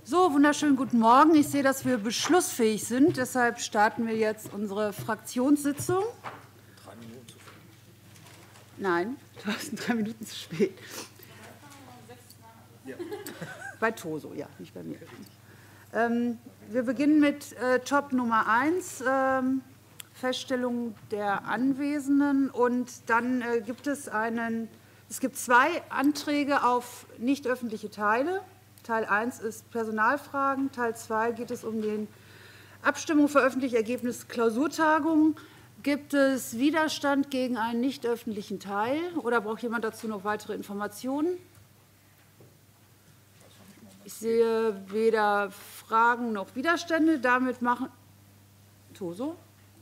So, wunderschönen guten Morgen. Ich sehe, dass wir beschlussfähig sind. Deshalb starten wir jetzt unsere Fraktionssitzung. 3 Minuten zu früh. Nein, du hast 3 Minuten zu spät. Ja. Bei Toso, ja, nicht bei mir. Wir beginnen mit Top Nummer 1, Feststellung der Anwesenden. Und dann gibt es gibt 2 Anträge auf nicht öffentliche Teile. Teil 1 ist Personalfragen, Teil 2 geht es um die Abstimmung für öffentliche Ergebnisse Klausurtagung. Gibt es Widerstand gegen einen nicht öffentlichen Teil oder braucht jemand dazu noch weitere Informationen? Ich sehe weder Fragen noch Widerstände. Damit machen. Toso?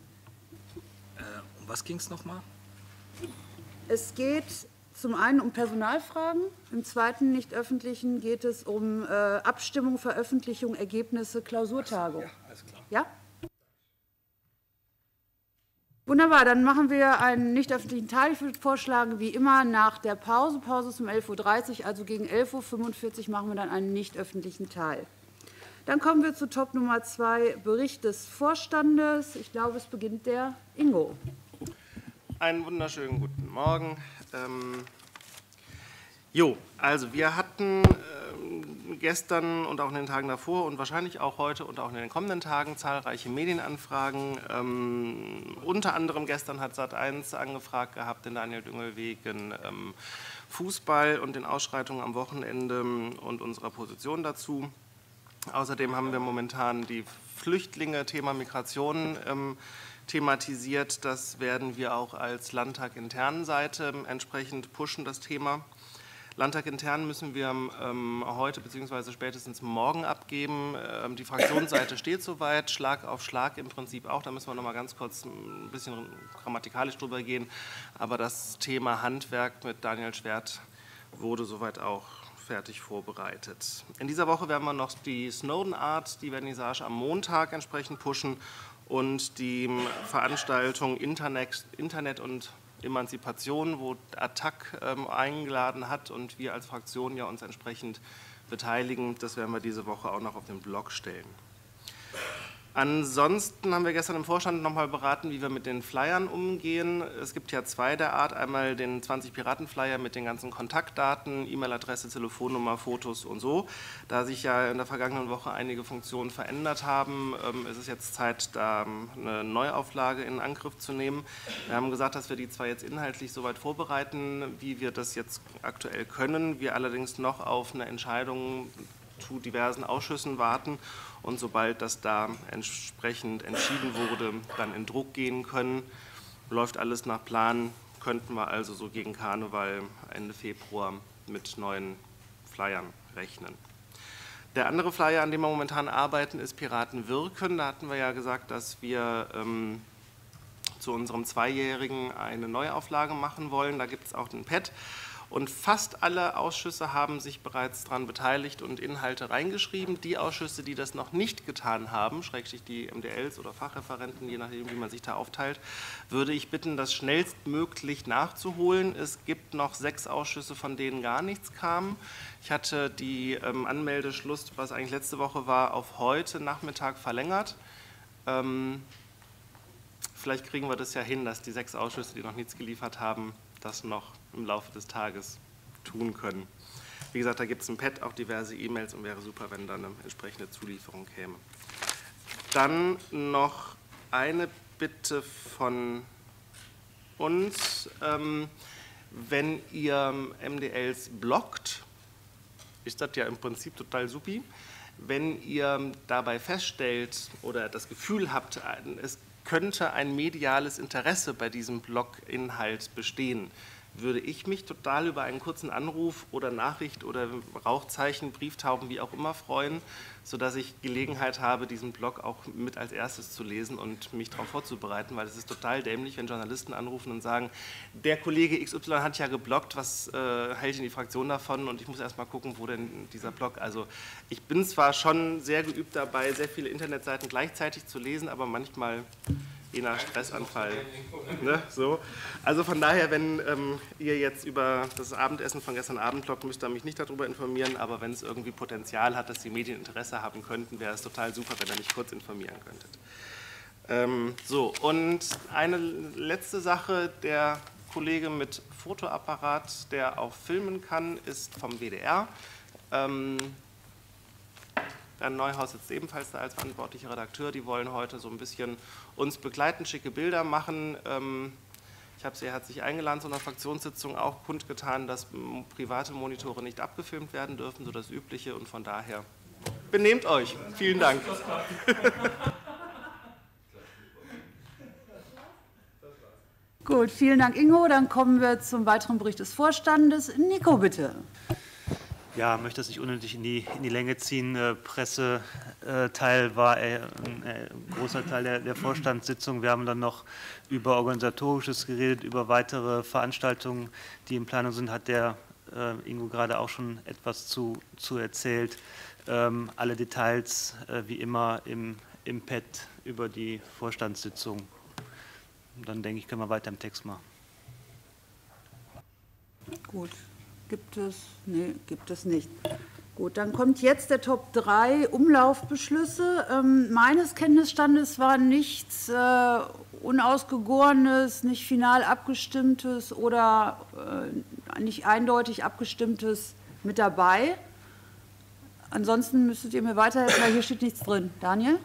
Um was ging es nochmal? Es geht zum einen um Personalfragen, im zweiten nicht öffentlichen geht es um Abstimmung, Veröffentlichung, Ergebnisse, Klausurtagung. Ja, alles klar. Ja? Wunderbar, dann machen wir einen nicht öffentlichen Teil. Ich würde vorschlagen, wie immer nach der Pause. Pause ist um 11:30 Uhr, also gegen 11:45 Uhr machen wir dann einen nicht öffentlichen Teil. Dann kommen wir zu Top Nummer 2, Bericht des Vorstandes. Ich glaube, es beginnt der Ingo. Einen wunderschönen guten Morgen. Also wir hatten gestern und auch in den Tagen davor und wahrscheinlich auch heute und auch in den kommenden Tagen zahlreiche Medienanfragen. Unter anderem gestern hat Sat.1 angefragt gehabt, den Daniel Düngel wegen Fußball und den Ausschreitungen am Wochenende und unserer Position dazu. Außerdem haben wir momentan die Flüchtlinge, Thema Migration thematisiert. Das werden wir auch als Landtag internen Seite entsprechend pushen, das Thema. Landtag intern müssen wir heute bzw. spätestens morgen abgeben. Die Fraktionsseite steht soweit, Schlag auf Schlag im Prinzip auch. Da müssen wir noch mal ganz kurz ein bisschen grammatikalisch drüber gehen. Aber das Thema Handwerk mit Daniel Schwert wurde soweit auch fertig vorbereitet. In dieser Woche werden wir noch die Snowden Art, die Vernissage am Montag entsprechend pushen und die Veranstaltung Internet und Emanzipation, wo ATTAC eingeladen hat und wir als Fraktion ja uns entsprechend beteiligen. Das werden wir diese Woche auch noch auf den Blog stellen. Ansonsten haben wir gestern im Vorstand noch mal beraten, wie wir mit den Flyern umgehen. Es gibt ja 2 der Art. Einmal den 20-Piraten-Flyer mit den ganzen Kontaktdaten, E-Mail-Adresse, Telefonnummer, Fotos und so. Da sich ja in der vergangenen Woche einige Funktionen verändert haben, ist es jetzt Zeit, da eine Neuauflage in Angriff zu nehmen. Wir haben gesagt, dass wir die zwar jetzt inhaltlich soweit vorbereiten, wie wir das jetzt aktuell können, wir allerdings noch auf eine Entscheidung zu diversen Ausschüssen warten und sobald das da entsprechend entschieden wurde, dann in Druck gehen können. Läuft alles nach Plan, könnten wir also so gegen Karneval Ende Februar mit neuen Flyern rechnen. Der andere Flyer, an dem wir momentan arbeiten, ist Piraten wirken. Da hatten wir ja gesagt, dass wir zu unserem 2-jährigen eine Neuauflage machen wollen. Da gibt es auch den Pad. Und fast alle Ausschüsse haben sich bereits daran beteiligt und Inhalte reingeschrieben. Die Ausschüsse, die das noch nicht getan haben, schrägstrich die MDLs oder Fachreferenten, je nachdem, wie man sich da aufteilt, würde ich bitten, das schnellstmöglich nachzuholen. Es gibt noch 6 Ausschüsse, von denen gar nichts kam. Ich hatte die Anmeldeschluss, was eigentlich letzte Woche war, auf heute Nachmittag verlängert. Vielleicht kriegen wir das ja hin, dass die 6 Ausschüsse, die noch nichts geliefert haben, das noch im Laufe des Tages tun können. Wie gesagt, da gibt es ein Pad, auch diverse E-Mails und wäre super, wenn da eine entsprechende Zulieferung käme. Dann noch eine Bitte von uns. Wenn ihr MDLs blockt, ist das ja im Prinzip total supi. Wenn ihr dabei feststellt oder das Gefühl habt, es könnte ein mediales Interesse bei diesem Blog-Inhalt bestehen, würde ich mich total über einen kurzen Anruf oder Nachricht oder Rauchzeichen, Brieftauben, wie auch immer freuen, sodass ich Gelegenheit habe, diesen Blog auch mit als erstes zu lesen und mich darauf vorzubereiten, weil es ist total dämlich, wenn Journalisten anrufen und sagen, der Kollege XY hat ja gebloggt, was hält denn die Fraktion davon? Und ich muss erst mal gucken, wo denn dieser Blog, also ich bin zwar schon sehr geübt dabei, sehr viele Internetseiten gleichzeitig zu lesen, aber manchmal je nach Stressanfall. Ne? So. Also von daher, wenn ihr jetzt über das Abendessen von gestern Abend bloggt, müsst ihr mich nicht darüber informieren, aber wenn es irgendwie Potenzial hat, dass die Medien Interesse haben könnten, wäre es total super, wenn ihr mich kurz informieren könntet. So, und eine letzte Sache, der Kollege mit Fotoapparat, der auch filmen kann, ist vom WDR. Bernd Neuhaus sitzt ebenfalls da als verantwortlicher Redakteur. Die wollen heute so ein bisschen uns begleiten, schicke Bilder machen. Ich habe sie herzlich eingeladen zu einer Fraktionssitzung, auch kundgetan, dass private Monitore nicht abgefilmt werden dürfen, so das Übliche. Und von daher benehmt euch. Vielen Dank. Gut, vielen Dank, Ingo. Dann kommen wir zum weiteren Bericht des Vorstandes. Nico, bitte. Ja, ich möchte das nicht unnötig in die Länge ziehen. Presseteil war ein großer Teil der Vorstandssitzung. Wir haben dann noch über Organisatorisches geredet, über weitere Veranstaltungen, die in Planung sind, hat der Ingo gerade auch schon etwas zu erzählt. Alle Details wie immer im Pad über die Vorstandssitzung. Und dann denke ich, können wir weiter im Text machen. Gut. Gibt es? Nee, gibt es nicht. Gut, dann kommt jetzt der Top 3 Umlaufbeschlüsse. Meines Kenntnisstandes war nichts Unausgegorenes, nicht final abgestimmtes oder nicht eindeutig abgestimmtes mit dabei. Ansonsten müsstet ihr mir weiterhelfen, weil hier steht nichts drin. Daniel?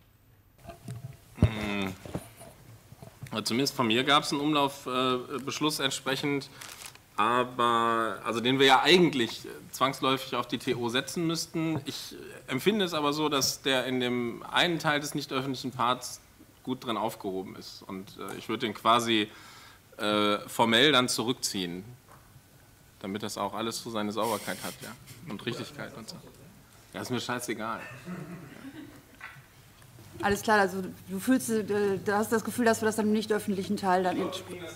Zumindest von mir gab es einen Umlaufbeschluss entsprechend. Aber, also den wir ja eigentlich zwangsläufig auf die TO setzen müssten. Ich empfinde es aber so, dass der in dem einen Teil des nicht öffentlichen Parts gut drin aufgehoben ist. Und ich würde den quasi formell dann zurückziehen, damit das auch alles so seine Sauberkeit hat, ja, und Richtigkeit und so. Ja, ist mir scheißegal. Alles klar, also du hast das Gefühl, dass wir das dann im nicht öffentlichen Teil dann entsprechen.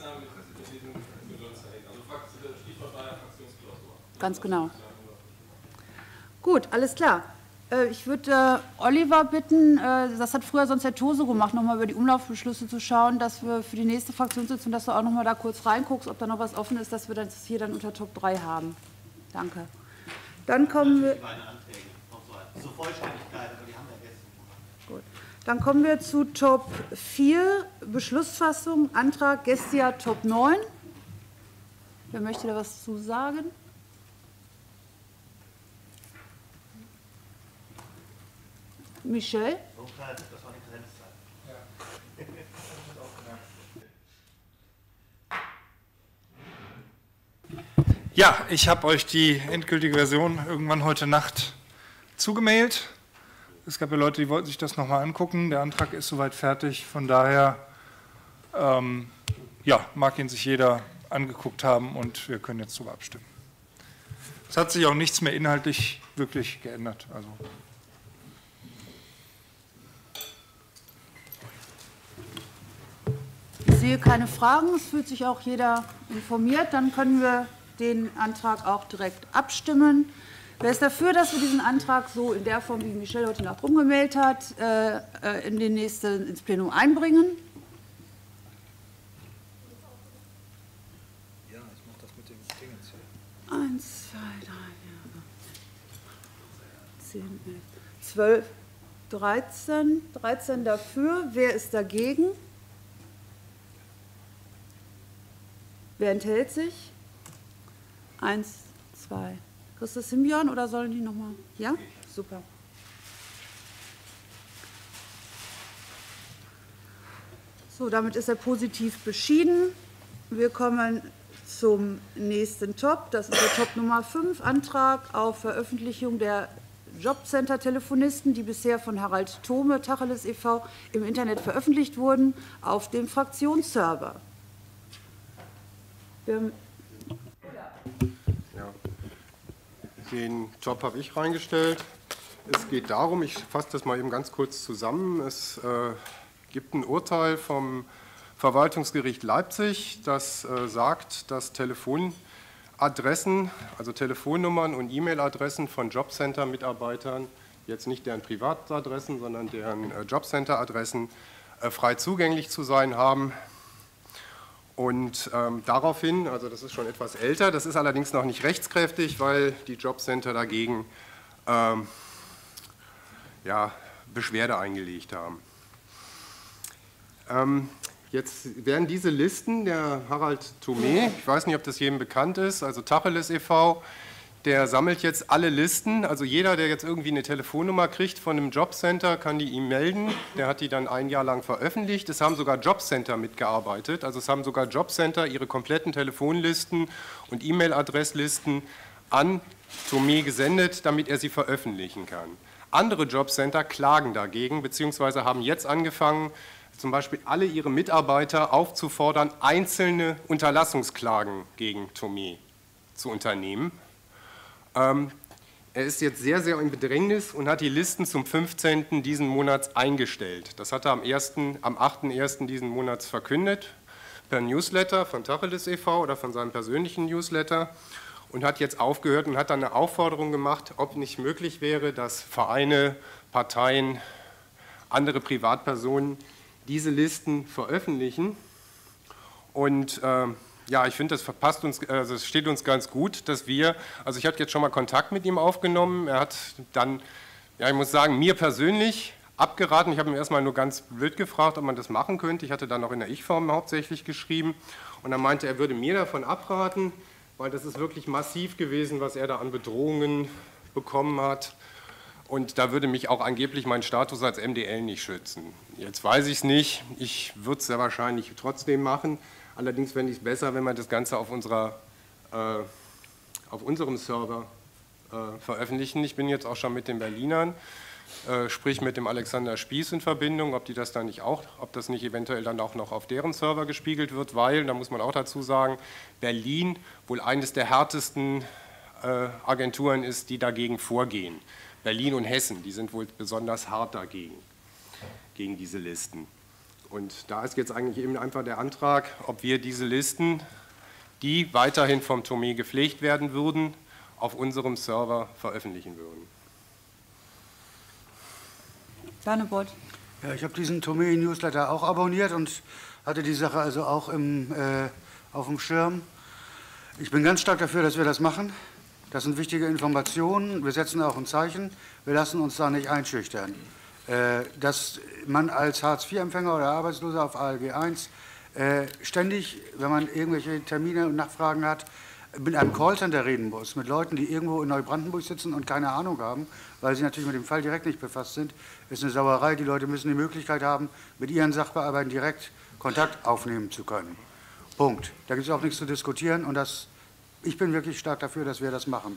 Ganz genau. Gut, alles klar. Ich würde Oliver bitten, das hat früher sonst der Tose gemacht, nochmal über die Umlaufbeschlüsse zu schauen, dass wir für die nächste Fraktionssitzung, dass du auch nochmal da kurz reinguckst, ob da noch was offen ist, dass wir das hier dann unter Top 3 haben. Danke. Dann kommen wir... Zur Vollständigkeit, aber die haben wir gestern. Gut. Dann kommen wir zu Top 4, Beschlussfassung, Antrag Gestia Top 9. Wer möchte da was zu sagen? Michel? Das war die Grenzzahl. Ja, ich habe euch die endgültige Version irgendwann heute Nacht zugemailt. Es gab ja Leute, die wollten sich das nochmal angucken. Der Antrag ist soweit fertig. Von daher ja, mag ihn sich jeder angeguckt haben und wir können jetzt darüber abstimmen. Es hat sich auch nichts mehr inhaltlich wirklich geändert. Also ich sehe keine Fragen, es fühlt sich auch jeder informiert. Dann können wir den Antrag auch direkt abstimmen. Wer ist dafür, dass wir diesen Antrag so in der Form, wie Michel heute Nacht rumgemeldet hat, ins Plenum einbringen? Ja, ich mache das mit den Dingens hier. 1, 2, 3, 10, 11, 12, 13. 13 dafür. Wer ist dagegen? Wer enthält sich? 1, 2. Christus Simeon oder sollen die nochmal? Ja? Super. So, damit ist er positiv beschieden. Wir kommen zum nächsten Top. Das ist der Top Nummer 5, Antrag auf Veröffentlichung der Jobcenter-Telefonisten, die bisher von Harald Thome, Tacheles e.V. im Internet veröffentlicht wurden, auf dem Fraktionsserver. Den Job habe ich reingestellt. Es geht darum, ich fasse das mal eben ganz kurz zusammen, es gibt ein Urteil vom Verwaltungsgericht Leipzig, das sagt, dass Telefonadressen, also Telefonnummern und E-Mail-Adressen von Jobcenter-Mitarbeitern, jetzt nicht deren Privatadressen, sondern deren Jobcenter-Adressen, frei zugänglich zu sein haben. Und daraufhin, also das ist schon etwas älter, das ist allerdings noch nicht rechtskräftig, weil die Jobcenter dagegen ja, Beschwerde eingelegt haben. Jetzt werden diese Listen, der Harald Thomé, ich weiß nicht, ob das jedem bekannt ist, also Tacheles e.V., der sammelt jetzt alle Listen, also jeder, der jetzt irgendwie eine Telefonnummer kriegt von einem Jobcenter, kann die ihm melden, der hat die dann ein Jahr lang veröffentlicht. Es haben sogar Jobcenter mitgearbeitet, also es haben sogar Jobcenter ihre kompletten Telefonlisten und E-Mail-Adresslisten an Thomé gesendet, damit er sie veröffentlichen kann. Andere Jobcenter klagen dagegen, beziehungsweise haben jetzt angefangen, zum Beispiel alle ihre Mitarbeiter aufzufordern, einzelne Unterlassungsklagen gegen Thomé zu unternehmen. Er ist jetzt sehr, sehr in Bedrängnis und hat die Listen zum 15. diesen Monats eingestellt. Das hat er am 8.1. diesen Monats verkündet, per Newsletter von Tacheles e.V. oder von seinem persönlichen Newsletter, und hat jetzt aufgehört und hat dann eine Aufforderung gemacht, ob nicht möglich wäre, dass Vereine, Parteien, andere Privatpersonen diese Listen veröffentlichen. Und ja, ich finde, das steht uns ganz gut, dass wir, also ich hatte jetzt schon mal Kontakt mit ihm aufgenommen, er hat dann, ja, ich muss sagen, mir persönlich abgeraten, ich habe ihn erstmal nur ganz blöd gefragt, ob man das machen könnte, ich hatte dann auch in der Ich-Form hauptsächlich geschrieben und dann meinte er, würde mir davon abraten, weil das ist wirklich massiv gewesen, was er da an Bedrohungen bekommen hat. Und da würde mich auch angeblich mein Status als MDL nicht schützen. Jetzt weiß ich es nicht, ich würde es sehr wahrscheinlich trotzdem machen. Allerdings fände ich es besser, wenn wir das Ganze auf unserem Server veröffentlichen. Ich bin jetzt auch schon mit den Berlinern, sprich mit dem Alexander Spieß in Verbindung, ob das nicht eventuell dann auch noch auf deren Server gespiegelt wird, weil, da muss man auch dazu sagen, Berlin wohl eines der härtesten Agenturen ist, die dagegen vorgehen. Berlin und Hessen, die sind wohl besonders hart dagegen, gegen diese Listen. Und da ist jetzt eigentlich eben einfach der Antrag, ob wir diese Listen, die weiterhin vom Thomé gepflegt werden würden, auf unserem Server veröffentlichen würden. Danebot. Ja, ich habe diesen Thomé-Newsletter auch abonniert und hatte die Sache also auch auf dem Schirm. Ich bin ganz stark dafür, dass wir das machen. Das sind wichtige Informationen. Wir setzen auch ein Zeichen. Wir lassen uns da nicht einschüchtern. Dass man als Hartz-IV-Empfänger oder Arbeitsloser auf ALG I ständig, wenn man irgendwelche Termine und Nachfragen hat, mit einem Callcenter reden muss, mit Leuten, die irgendwo in Neubrandenburg sitzen und keine Ahnung haben, weil sie natürlich mit dem Fall direkt nicht befasst sind, ist eine Sauerei. Die Leute müssen die Möglichkeit haben, mit ihren Sachbearbeitern direkt Kontakt aufnehmen zu können. Punkt. Da gibt es auch nichts zu diskutieren und ich bin wirklich stark dafür, dass wir das machen.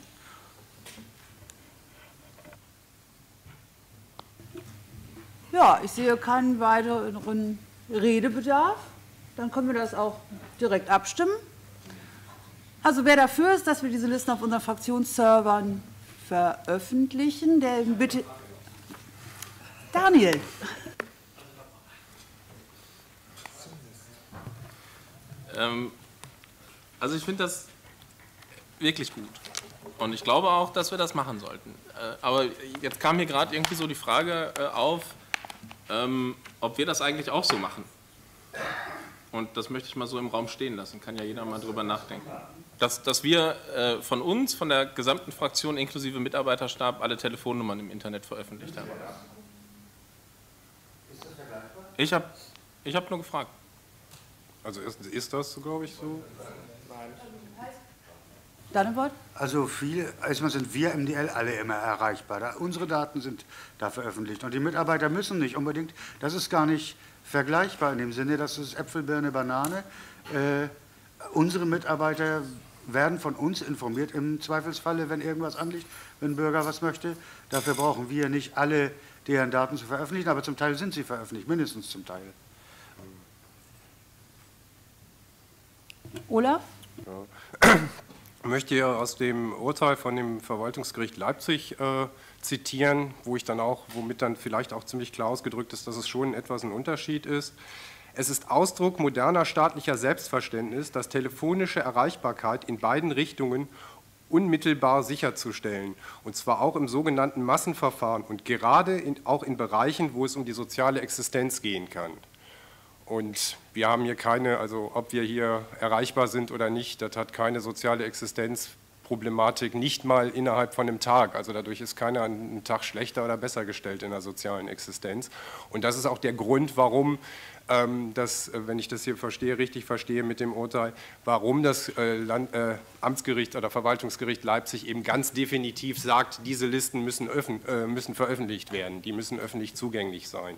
Ja, ich sehe keinen weiteren Redebedarf. Dann können wir das auch direkt abstimmen. Also wer dafür ist, dass wir diese Listen auf unseren Fraktionsservern veröffentlichen, der bitte... Daniel. Also ich finde das wirklich gut. Und ich glaube auch, dass wir das machen sollten. Aber jetzt kam hier gerade irgendwie so die Frage auf, ob wir das eigentlich auch so machen. Und das möchte ich mal so im Raum stehen lassen, kann ja jeder mal drüber nachdenken. Dass wir von uns, von der gesamten Fraktion inklusive Mitarbeiterstab, alle Telefonnummern im Internet veröffentlicht haben. Ich hab nur gefragt. Also ist das, glaube ich, so? Danebot? Also erstmal sind wir MDL alle immer erreichbar. Unsere Daten sind da veröffentlicht und die Mitarbeiter müssen nicht unbedingt, das ist gar nicht vergleichbar in dem Sinne, das ist Äpfel, Birne, Banane. Unsere Mitarbeiter werden von uns informiert im Zweifelsfalle, wenn irgendwas anliegt, wenn ein Bürger was möchte. Dafür brauchen wir nicht alle deren Daten zu veröffentlichen, aber zum Teil sind sie veröffentlicht, mindestens zum Teil. Olaf? Ja. Ich möchte hier aus dem Urteil von dem Verwaltungsgericht Leipzig zitieren, womit dann vielleicht auch ziemlich klar ausgedrückt ist, dass es schon etwas ein Unterschied ist. Es ist Ausdruck moderner staatlicher Selbstverständnis, dass telefonische Erreichbarkeit in beiden Richtungen unmittelbar sicherzustellen, und zwar auch im sogenannten Massenverfahren und gerade auch in Bereichen, wo es um die soziale Existenz gehen kann. Und wir haben hier keine, also ob wir hier erreichbar sind oder nicht, das hat keine soziale Existenzproblematik, nicht mal innerhalb von einem Tag. Also dadurch ist keiner einen Tag schlechter oder besser gestellt in der sozialen Existenz. Und das ist auch der Grund, warum das, wenn ich das hier richtig verstehe mit dem Urteil, warum das Amtsgericht oder Verwaltungsgericht Leipzig eben ganz definitiv sagt, diese Listen müssen veröffentlicht werden, die müssen öffentlich zugänglich sein.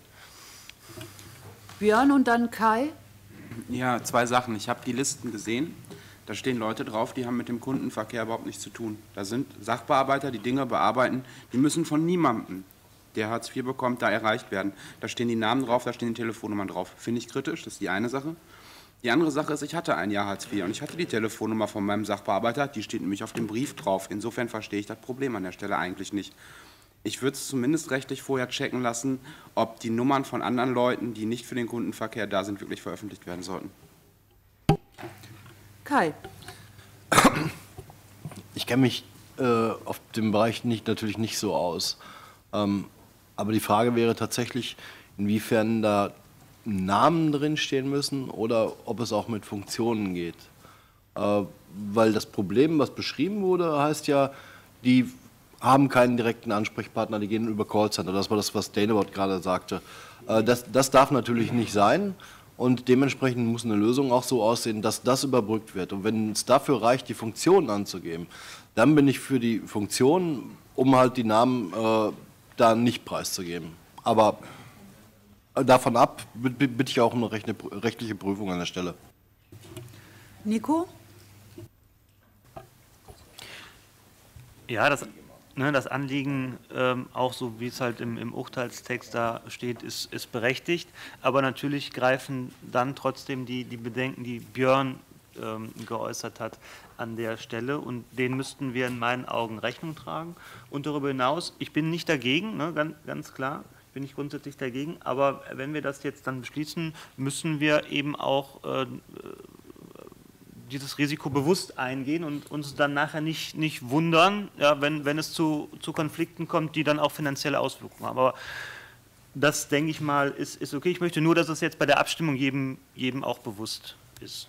Björn und dann Kai. Ja, zwei Sachen. Ich habe die Listen gesehen. Da stehen Leute drauf, die haben mit dem Kundenverkehr überhaupt nichts zu tun. Da sind Sachbearbeiter, die Dinge bearbeiten, die müssen von niemandem, der Hartz IV bekommt, da erreicht werden. Da stehen die Namen drauf, da stehen die Telefonnummern drauf. Finde ich kritisch, das ist die eine Sache. Die andere Sache ist, ich hatte ein Jahr Hartz IV und ich hatte die Telefonnummer von meinem Sachbearbeiter, die steht nämlich auf dem Brief drauf. Insofern verstehe ich das Problem an der Stelle eigentlich nicht. Ich würde es zumindest rechtlich vorher checken lassen, ob die Nummern von anderen Leuten, die nicht für den Kundenverkehr da sind, wirklich veröffentlicht werden sollten. Kai. Ich kenne mich auf dem Bereich natürlich nicht so aus. Aber die Frage wäre tatsächlich, inwiefern da Namen drinstehen müssen oder ob es auch mit Funktionen geht. Weil das Problem, was beschrieben wurde, heißt ja, die haben keinen direkten Ansprechpartner, die gehen über Callcenter. Das war das, was Danebot gerade sagte. Das darf natürlich nicht sein und dementsprechend muss eine Lösung auch so aussehen, dass das überbrückt wird. Und wenn es dafür reicht, die Funktionen anzugeben, dann bin ich für die Funktionen, um halt die Namen da nicht preiszugeben. Aber davon ab bitte ich auch um eine rechtliche Prüfung an der Stelle. Nico? Ja, das Anliegen, auch so wie es halt im Urteilstext da steht, ist berechtigt. Aber natürlich greifen dann trotzdem die Bedenken, die Björn geäußert hat, an der Stelle. Und denen müssten wir in meinen Augen Rechnung tragen. Und darüber hinaus, ich bin nicht dagegen, ne, ganz klar, bin ich grundsätzlich dagegen. Aber wenn wir das jetzt dann beschließen, müssen wir eben auch dieses Risiko bewusst eingehen und uns dann nachher nicht wundern, ja, wenn es zu Konflikten kommt, die dann auch finanzielle Auswirkungen haben. Aber das, denke ich mal, ist okay. Ich möchte nur, dass es jetzt bei der Abstimmung jedem auch bewusst ist.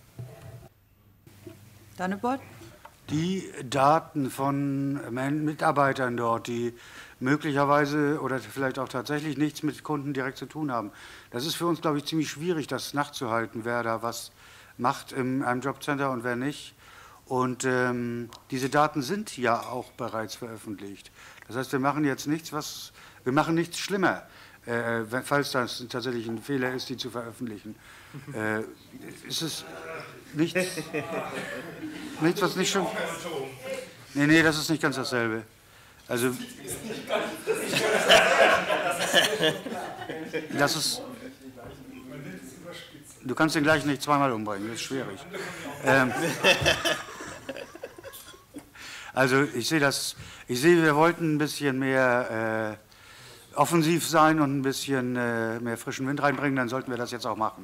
Danebot? Die Daten von Mitarbeitern dort, die möglicherweise oder vielleicht auch tatsächlich nichts mit Kunden direkt zu tun haben, das ist für uns, glaube ich, ziemlich schwierig, das nachzuhalten, wer da was macht in einem Jobcenter und wer nicht. Und diese Daten sind ja auch bereits veröffentlicht. Das heißt, wir machen jetzt nichts schlimmer, falls das tatsächlich ein Fehler ist, die zu veröffentlichen. Ist es nichts, was nicht schon... Nee, das ist nicht ganz dasselbe. Also... Das ist... Du kannst den gleich nicht zweimal umbringen, das ist schwierig. Also ich sehe, wir wollten ein bisschen mehr offensiv sein und ein bisschen mehr frischen Wind reinbringen, dann sollten wir das jetzt auch machen.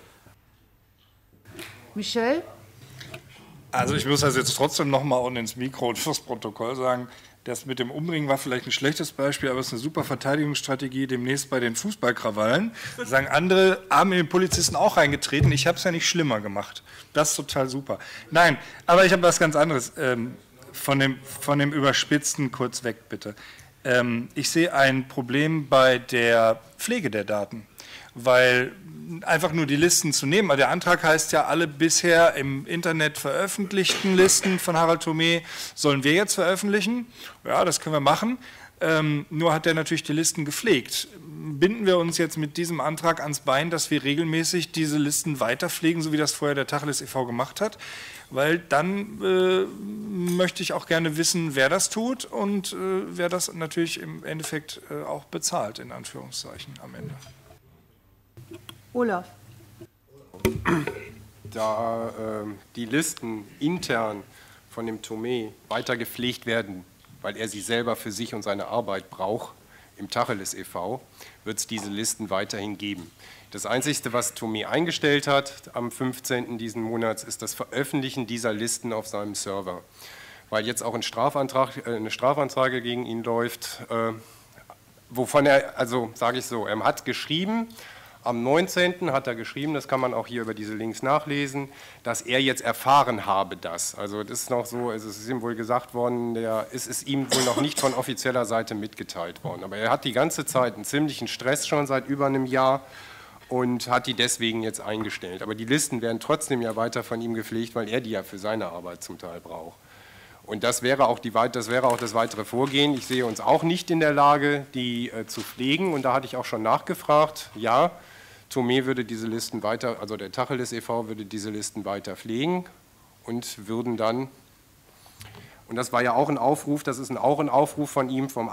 Michel? Also ich muss das jetzt trotzdem nochmal und ins Mikro und fürs Protokoll sagen, das mit dem Umbringen war vielleicht ein schlechtes Beispiel, aber es ist eine super Verteidigungsstrategie demnächst bei den Fußballkrawallen. Sagen andere, haben in den Polizisten auch reingetreten, ich habe es ja nicht schlimmer gemacht. Das ist total super. Nein, aber ich habe was ganz anderes. Von dem Überspitzten kurz weg, bitte. Ich sehe ein Problem bei der Pflege der Daten, weil einfach nur die Listen zu nehmen, der Antrag heißt ja, alle bisher im Internet veröffentlichten Listen von Harald Thomé sollen wir jetzt veröffentlichen. Ja, das können wir machen. Nur hat der natürlich die Listen gepflegt. Binden wir uns jetzt mit diesem Antrag ans Bein, dass wir regelmäßig diese Listen weiterpflegen, so wie das vorher der Tacheles e.V. gemacht hat? Weil dann möchte ich auch gerne wissen, wer das tut und wer das natürlich im Endeffekt auch bezahlt, in Anführungszeichen, am Ende. Olaf. Da die Listen intern von dem Thomé weiter gepflegt werden, weil er sie selber für sich und seine Arbeit braucht, im Tacheles e.V., wird es diese Listen weiterhin geben. Das Einzige, was Thomé eingestellt hat am 15. diesen Monats, ist das Veröffentlichen dieser Listen auf seinem Server. Weil jetzt auch eine Strafanfrage gegen ihn läuft, wovon er, also sage ich so, er hat geschrieben, am 19. hat er geschrieben, das kann man auch hier über diese Links nachlesen, dass er jetzt erfahren habe das. Also das ist noch so, es ist ihm wohl gesagt worden, es ist ihm wohl noch nicht von offizieller Seite mitgeteilt worden. Aber er hat die ganze Zeit einen ziemlichen Stress schon seit über einem Jahr und hat die deswegen jetzt eingestellt. Aber die Listen werden trotzdem ja weiter von ihm gepflegt, weil er die ja für seine Arbeit zum Teil braucht. Und das wäre auch das weitere Vorgehen. Ich sehe uns auch nicht in der Lage, die zu pflegen. Und da hatte ich auch schon nachgefragt. Ja, Thomé würde diese Listen weiter, also der Tacheles e.V. würde diese Listen weiter pflegen und würden dann, und das war ja auch ein Aufruf, das ist auch ein Aufruf von ihm vom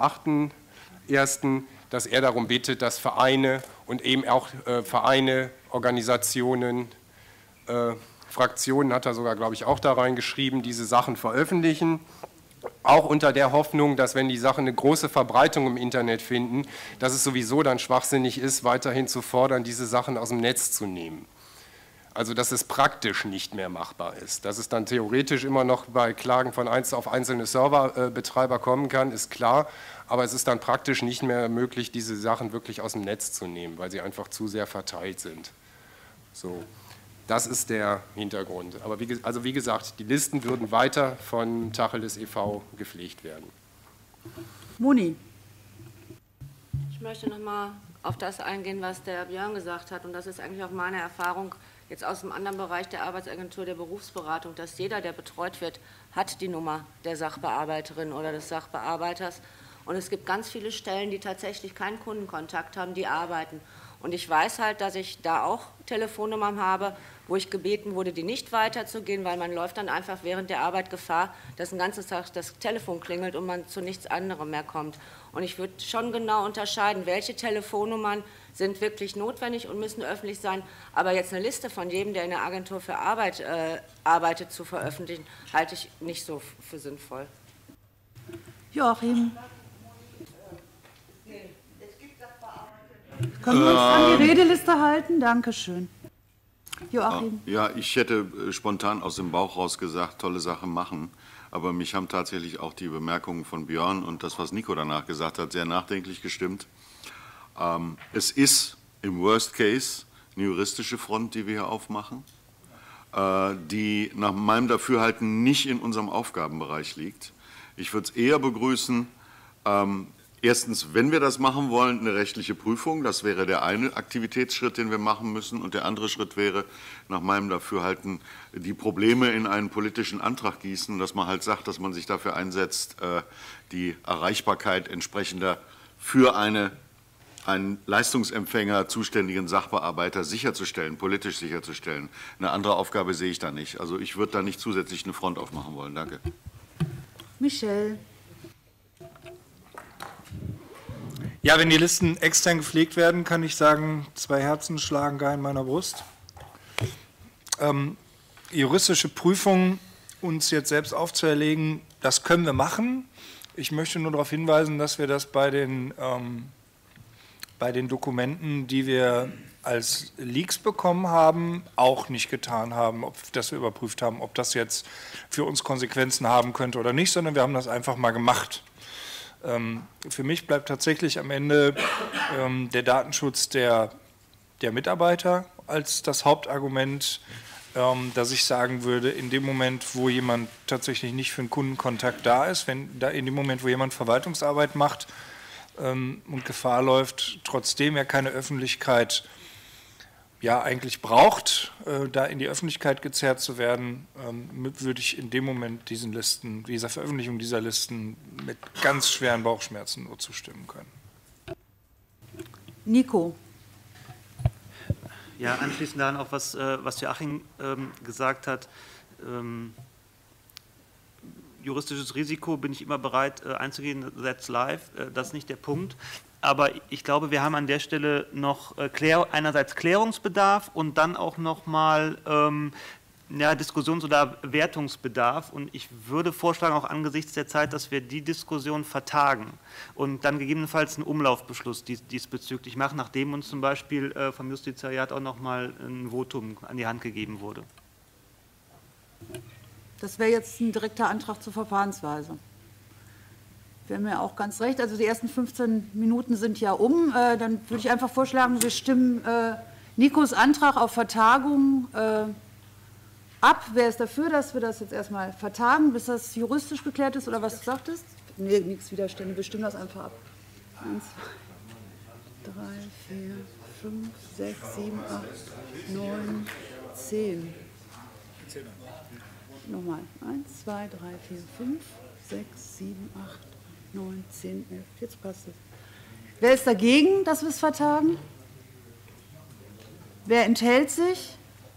8.1., dass er darum bittet, dass Vereine und eben auch Vereine, Organisationen, Fraktionen hat er sogar, glaube ich, auch da reingeschrieben, diese Sachen veröffentlichen, auch unter der Hoffnung, dass wenn die Sachen eine große Verbreitung im Internet finden, dass es sowieso dann schwachsinnig ist, weiterhin zu fordern, diese Sachen aus dem Netz zu nehmen. Also dass es praktisch nicht mehr machbar ist. Dass es dann theoretisch immer noch bei Klagen von auf einzelne Serverbetreiber kommen kann, ist klar, aber es ist dann praktisch nicht mehr möglich, diese Sachen wirklich aus dem Netz zu nehmen, weil sie einfach zu sehr verteilt sind. So. Das ist der Hintergrund. Aber wie gesagt, die Listen würden weiter von Tacheles e.V. gepflegt werden. Moni. Ich möchte noch mal auf das eingehen, was der Björn gesagt hat. Und das ist eigentlich auch meine Erfahrung jetzt aus dem anderen Bereich der Arbeitsagentur der Berufsberatung, dass jeder, der betreut wird, hat die Nummer der Sachbearbeiterin oder des Sachbearbeiters. Und es gibt ganz viele Stellen, die tatsächlich keinen Kundenkontakt haben, die arbeiten. Und ich weiß halt, dass ich da auch Telefonnummern habe, wo ich gebeten wurde, die nicht weiterzugehen, weil man läuft dann einfach während der Arbeit Gefahr, dass den ganzen Tag das Telefon klingelt und man zu nichts anderem mehr kommt. Und ich würde schon genau unterscheiden, welche Telefonnummern sind wirklich notwendig und müssen öffentlich sein. Aber jetzt eine Liste von jedem, der in der Agentur für Arbeit arbeitet, zu veröffentlichen, halte ich nicht so für sinnvoll. Joachim. Können wir uns an die Redeliste halten? Dankeschön. Joachim. Ja, ich hätte spontan aus dem Bauch raus gesagt, tolle Sache machen. Aber mich haben tatsächlich auch die Bemerkungen von Björn und das, was Nico danach gesagt hat, sehr nachdenklich gestimmt. Es ist im Worst Case eine juristische Front, die wir hier aufmachen, die nach meinem Dafürhalten nicht in unserem Aufgabenbereich liegt. Ich würde es eher begrüßen, erstens, wenn wir das machen wollen, eine rechtliche Prüfung. Das wäre der eine Aktivitätsschritt, den wir machen müssen. Und der andere Schritt wäre, nach meinem Dafürhalten, die Probleme in einen politischen Antrag gießen, dass man halt sagt, dass man sich dafür einsetzt, die Erreichbarkeit entsprechender für einen Leistungsempfänger zuständigen Sachbearbeiter sicherzustellen, politisch sicherzustellen. Eine andere Aufgabe sehe ich da nicht. Also ich würde da nicht zusätzlich eine Front aufmachen wollen. Danke. Michel. Ja, wenn die Listen extern gepflegt werden, kann ich sagen, 2 Herzen schlagen gar in meiner Brust. Juristische Prüfung uns jetzt selbst aufzuerlegen, das können wir machen. Ich möchte nur darauf hinweisen, dass wir das bei den Dokumenten, die wir als Leaks bekommen haben, auch nicht getan haben, dass wir überprüft haben, ob das jetzt für uns Konsequenzen haben könnte oder nicht, sondern wir haben das einfach mal gemacht. Für mich bleibt tatsächlich am Ende der Datenschutz der Mitarbeiter als das Hauptargument, dass ich sagen würde, in dem Moment, wo jemand tatsächlich nicht für einen Kundenkontakt da ist, in dem Moment, wo jemand Verwaltungsarbeit macht und Gefahr läuft, trotzdem er keine Öffentlichkeit eigentlich braucht, da in die Öffentlichkeit gezerrt zu werden, würde ich in dem Moment dieser Veröffentlichung dieser Listen mit ganz schweren Bauchschmerzen nur zustimmen können. Nico. Ja, anschließend daran auch, was Joachim gesagt hat. Juristisches Risiko bin ich immer bereit einzugehen, that's life, das ist nicht der Punkt. Aber ich glaube, wir haben an der Stelle noch einerseits Klärungsbedarf und dann auch nochmal Diskussions- oder Wertungsbedarf. Und ich würde vorschlagen, auch angesichts der Zeit, dass wir die Diskussion vertagen und dann gegebenenfalls einen Umlaufbeschluss diesbezüglich machen, nachdem uns zum Beispiel vom Justizariat auch nochmal ein Votum an die Hand gegeben wurde. Das wäre jetzt ein direkter Antrag zur Verfahrensweise. wäre mir auch ganz recht. Also die ersten 15 Minuten sind ja um. Dann würde ich einfach vorschlagen, wir stimmen Nikos Antrag auf Vertagung ab. Wer ist dafür, dass wir das jetzt erstmal vertagen, bis das juristisch geklärt ist, oder was du sagtest? Nee, nichts Widerstände, wir stimmen das einfach ab. 1, 2, 3, 4, 5, 6, 7, 8, 9, 10. Nochmal. 1, 2, 3, 4, 5, 6, 7, 8, 9, 10, 11. Jetzt passt es. Wer ist dagegen, dass wir es vertagen? Wer enthält sich?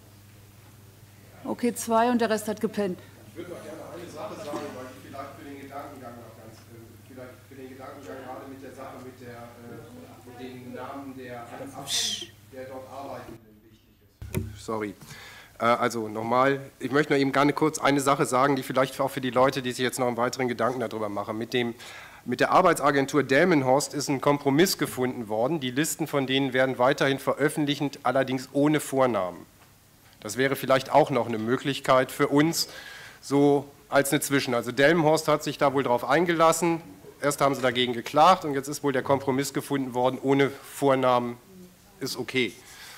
Okay, 2 und der Rest hat gepennt. Ich würde noch gerne eine Sache sagen, weil ich vielleicht für den Gedankengang noch ganz, gerade mit der Sache mit den Namen der dort Arbeitenden wichtig ist. Sorry. Also nochmal, ich möchte nur eben gerne kurz eine Sache sagen, die vielleicht auch für die Leute, die sich jetzt noch einen weiteren Gedanken darüber machen. Mit der Arbeitsagentur Delmenhorst ist ein Kompromiss gefunden worden. Die Listen von denen werden weiterhin veröffentlicht, allerdings ohne Vornamen. Das wäre vielleicht auch noch eine Möglichkeit für uns, so als eine Zwischen. Also Delmenhorst hat sich da wohl drauf eingelassen. Erst haben sie dagegen geklagt und jetzt ist wohl der Kompromiss gefunden worden, ohne Vornamen ist okay.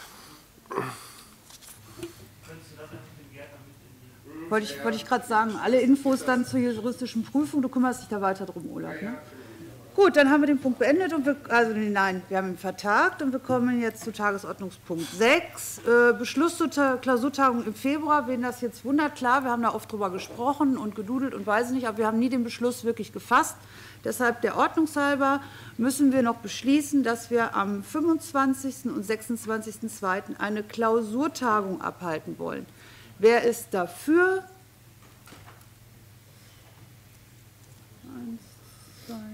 Wollte ich gerade sagen, alle Infos dann zur juristischen Prüfung, du kümmerst dich da weiter drum, Olaf. Ne? Gut, dann haben wir den Punkt beendet und wir haben ihn vertagt und wir kommen jetzt zu Tagesordnungspunkt 6. Beschluss zur Klausurtagung im Februar. Wen das jetzt wundert, klar, wir haben da oft drüber gesprochen und gedudelt und weiß nicht, aber wir haben nie den Beschluss wirklich gefasst. Deshalb der Ordnung halber müssen wir noch beschließen, dass wir am 25. und 26.02. eine Klausurtagung abhalten wollen. Wer ist dafür? 1, 2, 3,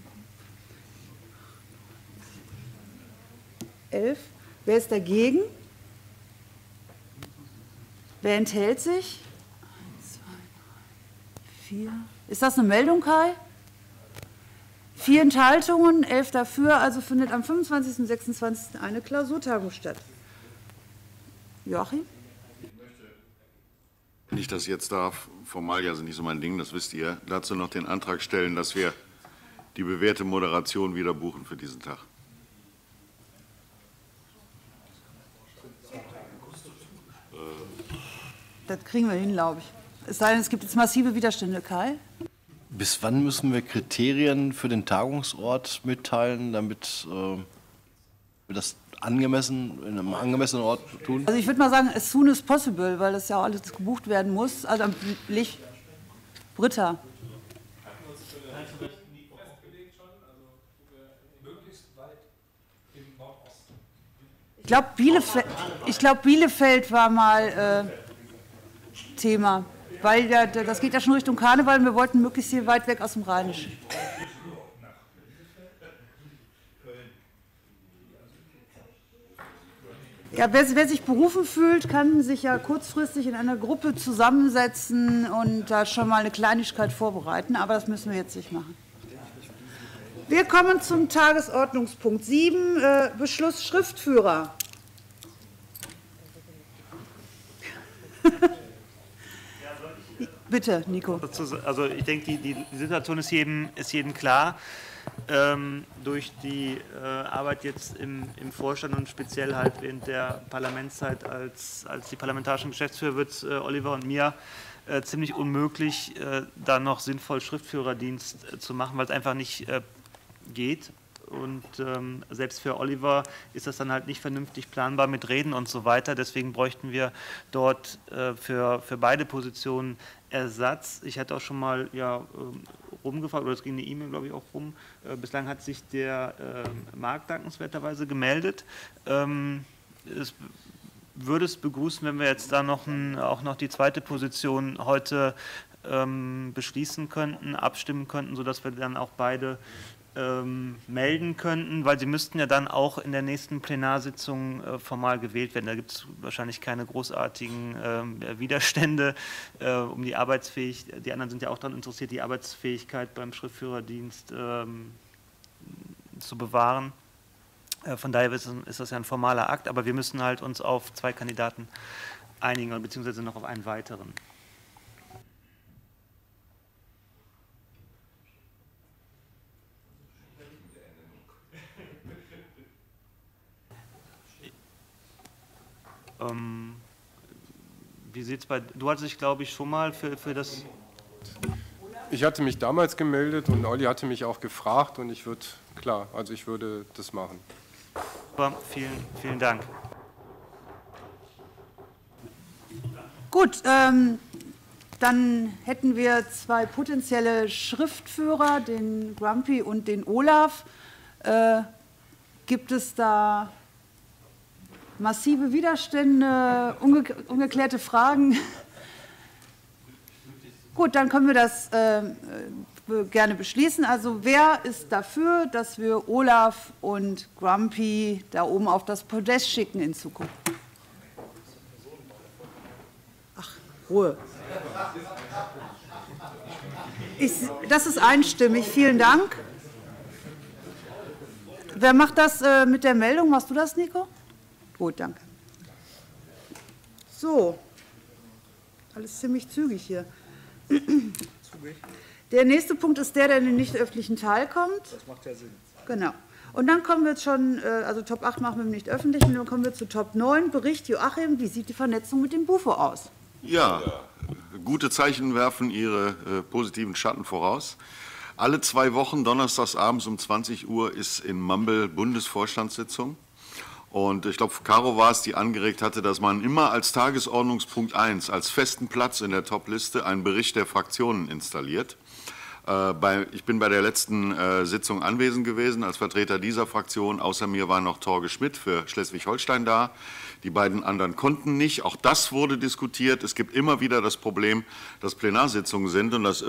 11. Wer ist dagegen? Wer enthält sich? 1, 2, 3, 4. Ist das eine Meldung, Kai? 4 Enthaltungen, 11 dafür, also findet am 25. und 26. eine Klausurtagung statt. Joachim? Wenn ich das jetzt darf, Formalia sind nicht so mein Ding, das wisst ihr, dazu noch den Antrag stellen, dass wir die bewährte Moderation wieder buchen für diesen Tag. Das kriegen wir hin, glaube ich. Es sei denn, es gibt jetzt massive Widerstände, Kai. Bis wann müssen wir Kriterien für den Tagungsort mitteilen, damit wir das angemessen, in einem angemessenen Ort tun? Also ich würde mal sagen, as soon as possible, weil das ja auch alles gebucht werden muss. Also Britta. Ich glaube, Bielefeld war mal Thema, weil das geht ja schon Richtung Karneval und wir wollten möglichst hier weit weg aus dem Rheinischen. Ja, wer sich berufen fühlt, kann sich ja kurzfristig in einer Gruppe zusammensetzen und da schon mal eine Kleinigkeit vorbereiten, aber das müssen wir jetzt nicht machen. Wir kommen zum Tagesordnungspunkt 7, Beschluss Schriftführer. Bitte, Nico. Also ich denke, die Situation ist jedem klar. Durch die Arbeit jetzt im Vorstand und speziell halt während der Parlamentszeit als die parlamentarischen Geschäftsführer wird Oliver und mir ziemlich unmöglich, da noch sinnvoll Schriftführerdienst zu machen, weil es einfach nicht geht. Und selbst für Oliver ist das dann halt nicht vernünftig planbar mit Reden und so weiter. Deswegen bräuchten wir dort für beide Positionen Ersatz. Ich hatte auch schon mal rumgefragt, oder es ging eine E-Mail, glaube ich, auch rum. Bislang hat sich der Marc dankenswerterweise gemeldet. Würde es begrüßen, wenn wir jetzt da auch noch die zweite Position heute beschließen könnten, abstimmen könnten, sodass wir dann auch beide melden könnten, weil sie müssten ja dann auch in der nächsten Plenarsitzung formal gewählt werden. Da gibt es wahrscheinlich keine großartigen Widerstände um die Arbeitsfähigkeit. Die anderen sind ja auch daran interessiert, die Arbeitsfähigkeit beim Schriftführerdienst zu bewahren. Von daher ist das ja ein formaler Akt, aber wir müssen halt uns auf 2 Kandidaten einigen, beziehungsweise noch auf einen weiteren. Wie sieht es bei... Du hattest dich, glaube ich, schon mal für das... Ich hatte mich damals gemeldet und Olli hatte mich auch gefragt und ich würde, klar, also ich würde das machen. Super, vielen Dank. Gut, dann hätten wir zwei potenzielle Schriftführer, den Grumpy und den Olaf. Gibt es da massive Widerstände, ungeklärte Fragen? Gut, dann können wir das gerne beschließen. Also wer ist dafür, dass wir Olaf und Grumpy da oben auf das Podest schicken in Zukunft? Ach, Ruhe. Das ist einstimmig. Vielen Dank. Wer macht das mit der Meldung? Machst du das, Nico? Gut, danke. So, alles ziemlich zügig hier. Der nächste Punkt ist der in den nicht öffentlichen Teil kommt. Das macht ja Sinn. Genau. Und dann kommen wir jetzt schon, also Top 8 machen wir im nicht öffentlichen, dann kommen wir zu Top 9. Bericht Joachim, wie sieht die Vernetzung mit dem Bufo aus? Ja, gute Zeichen werfen ihre positiven Schatten voraus. Alle 2 Wochen, donnerstags abends um 20 Uhr, ist in Mumble Bundesvorstandssitzung. Und ich glaube, Caro war es, die angeregt hatte, dass man immer als Tagesordnungspunkt 1, als festen Platz in der Top-Liste, einen Bericht der Fraktionen installiert. Ich bin bei der letzten Sitzung anwesend gewesen als Vertreter dieser Fraktion. Außer mir war noch Torge Schmidt für Schleswig-Holstein da. Die beiden anderen konnten nicht. Auch das wurde diskutiert. Es gibt immer wieder das Problem, dass Plenarsitzungen sind und dass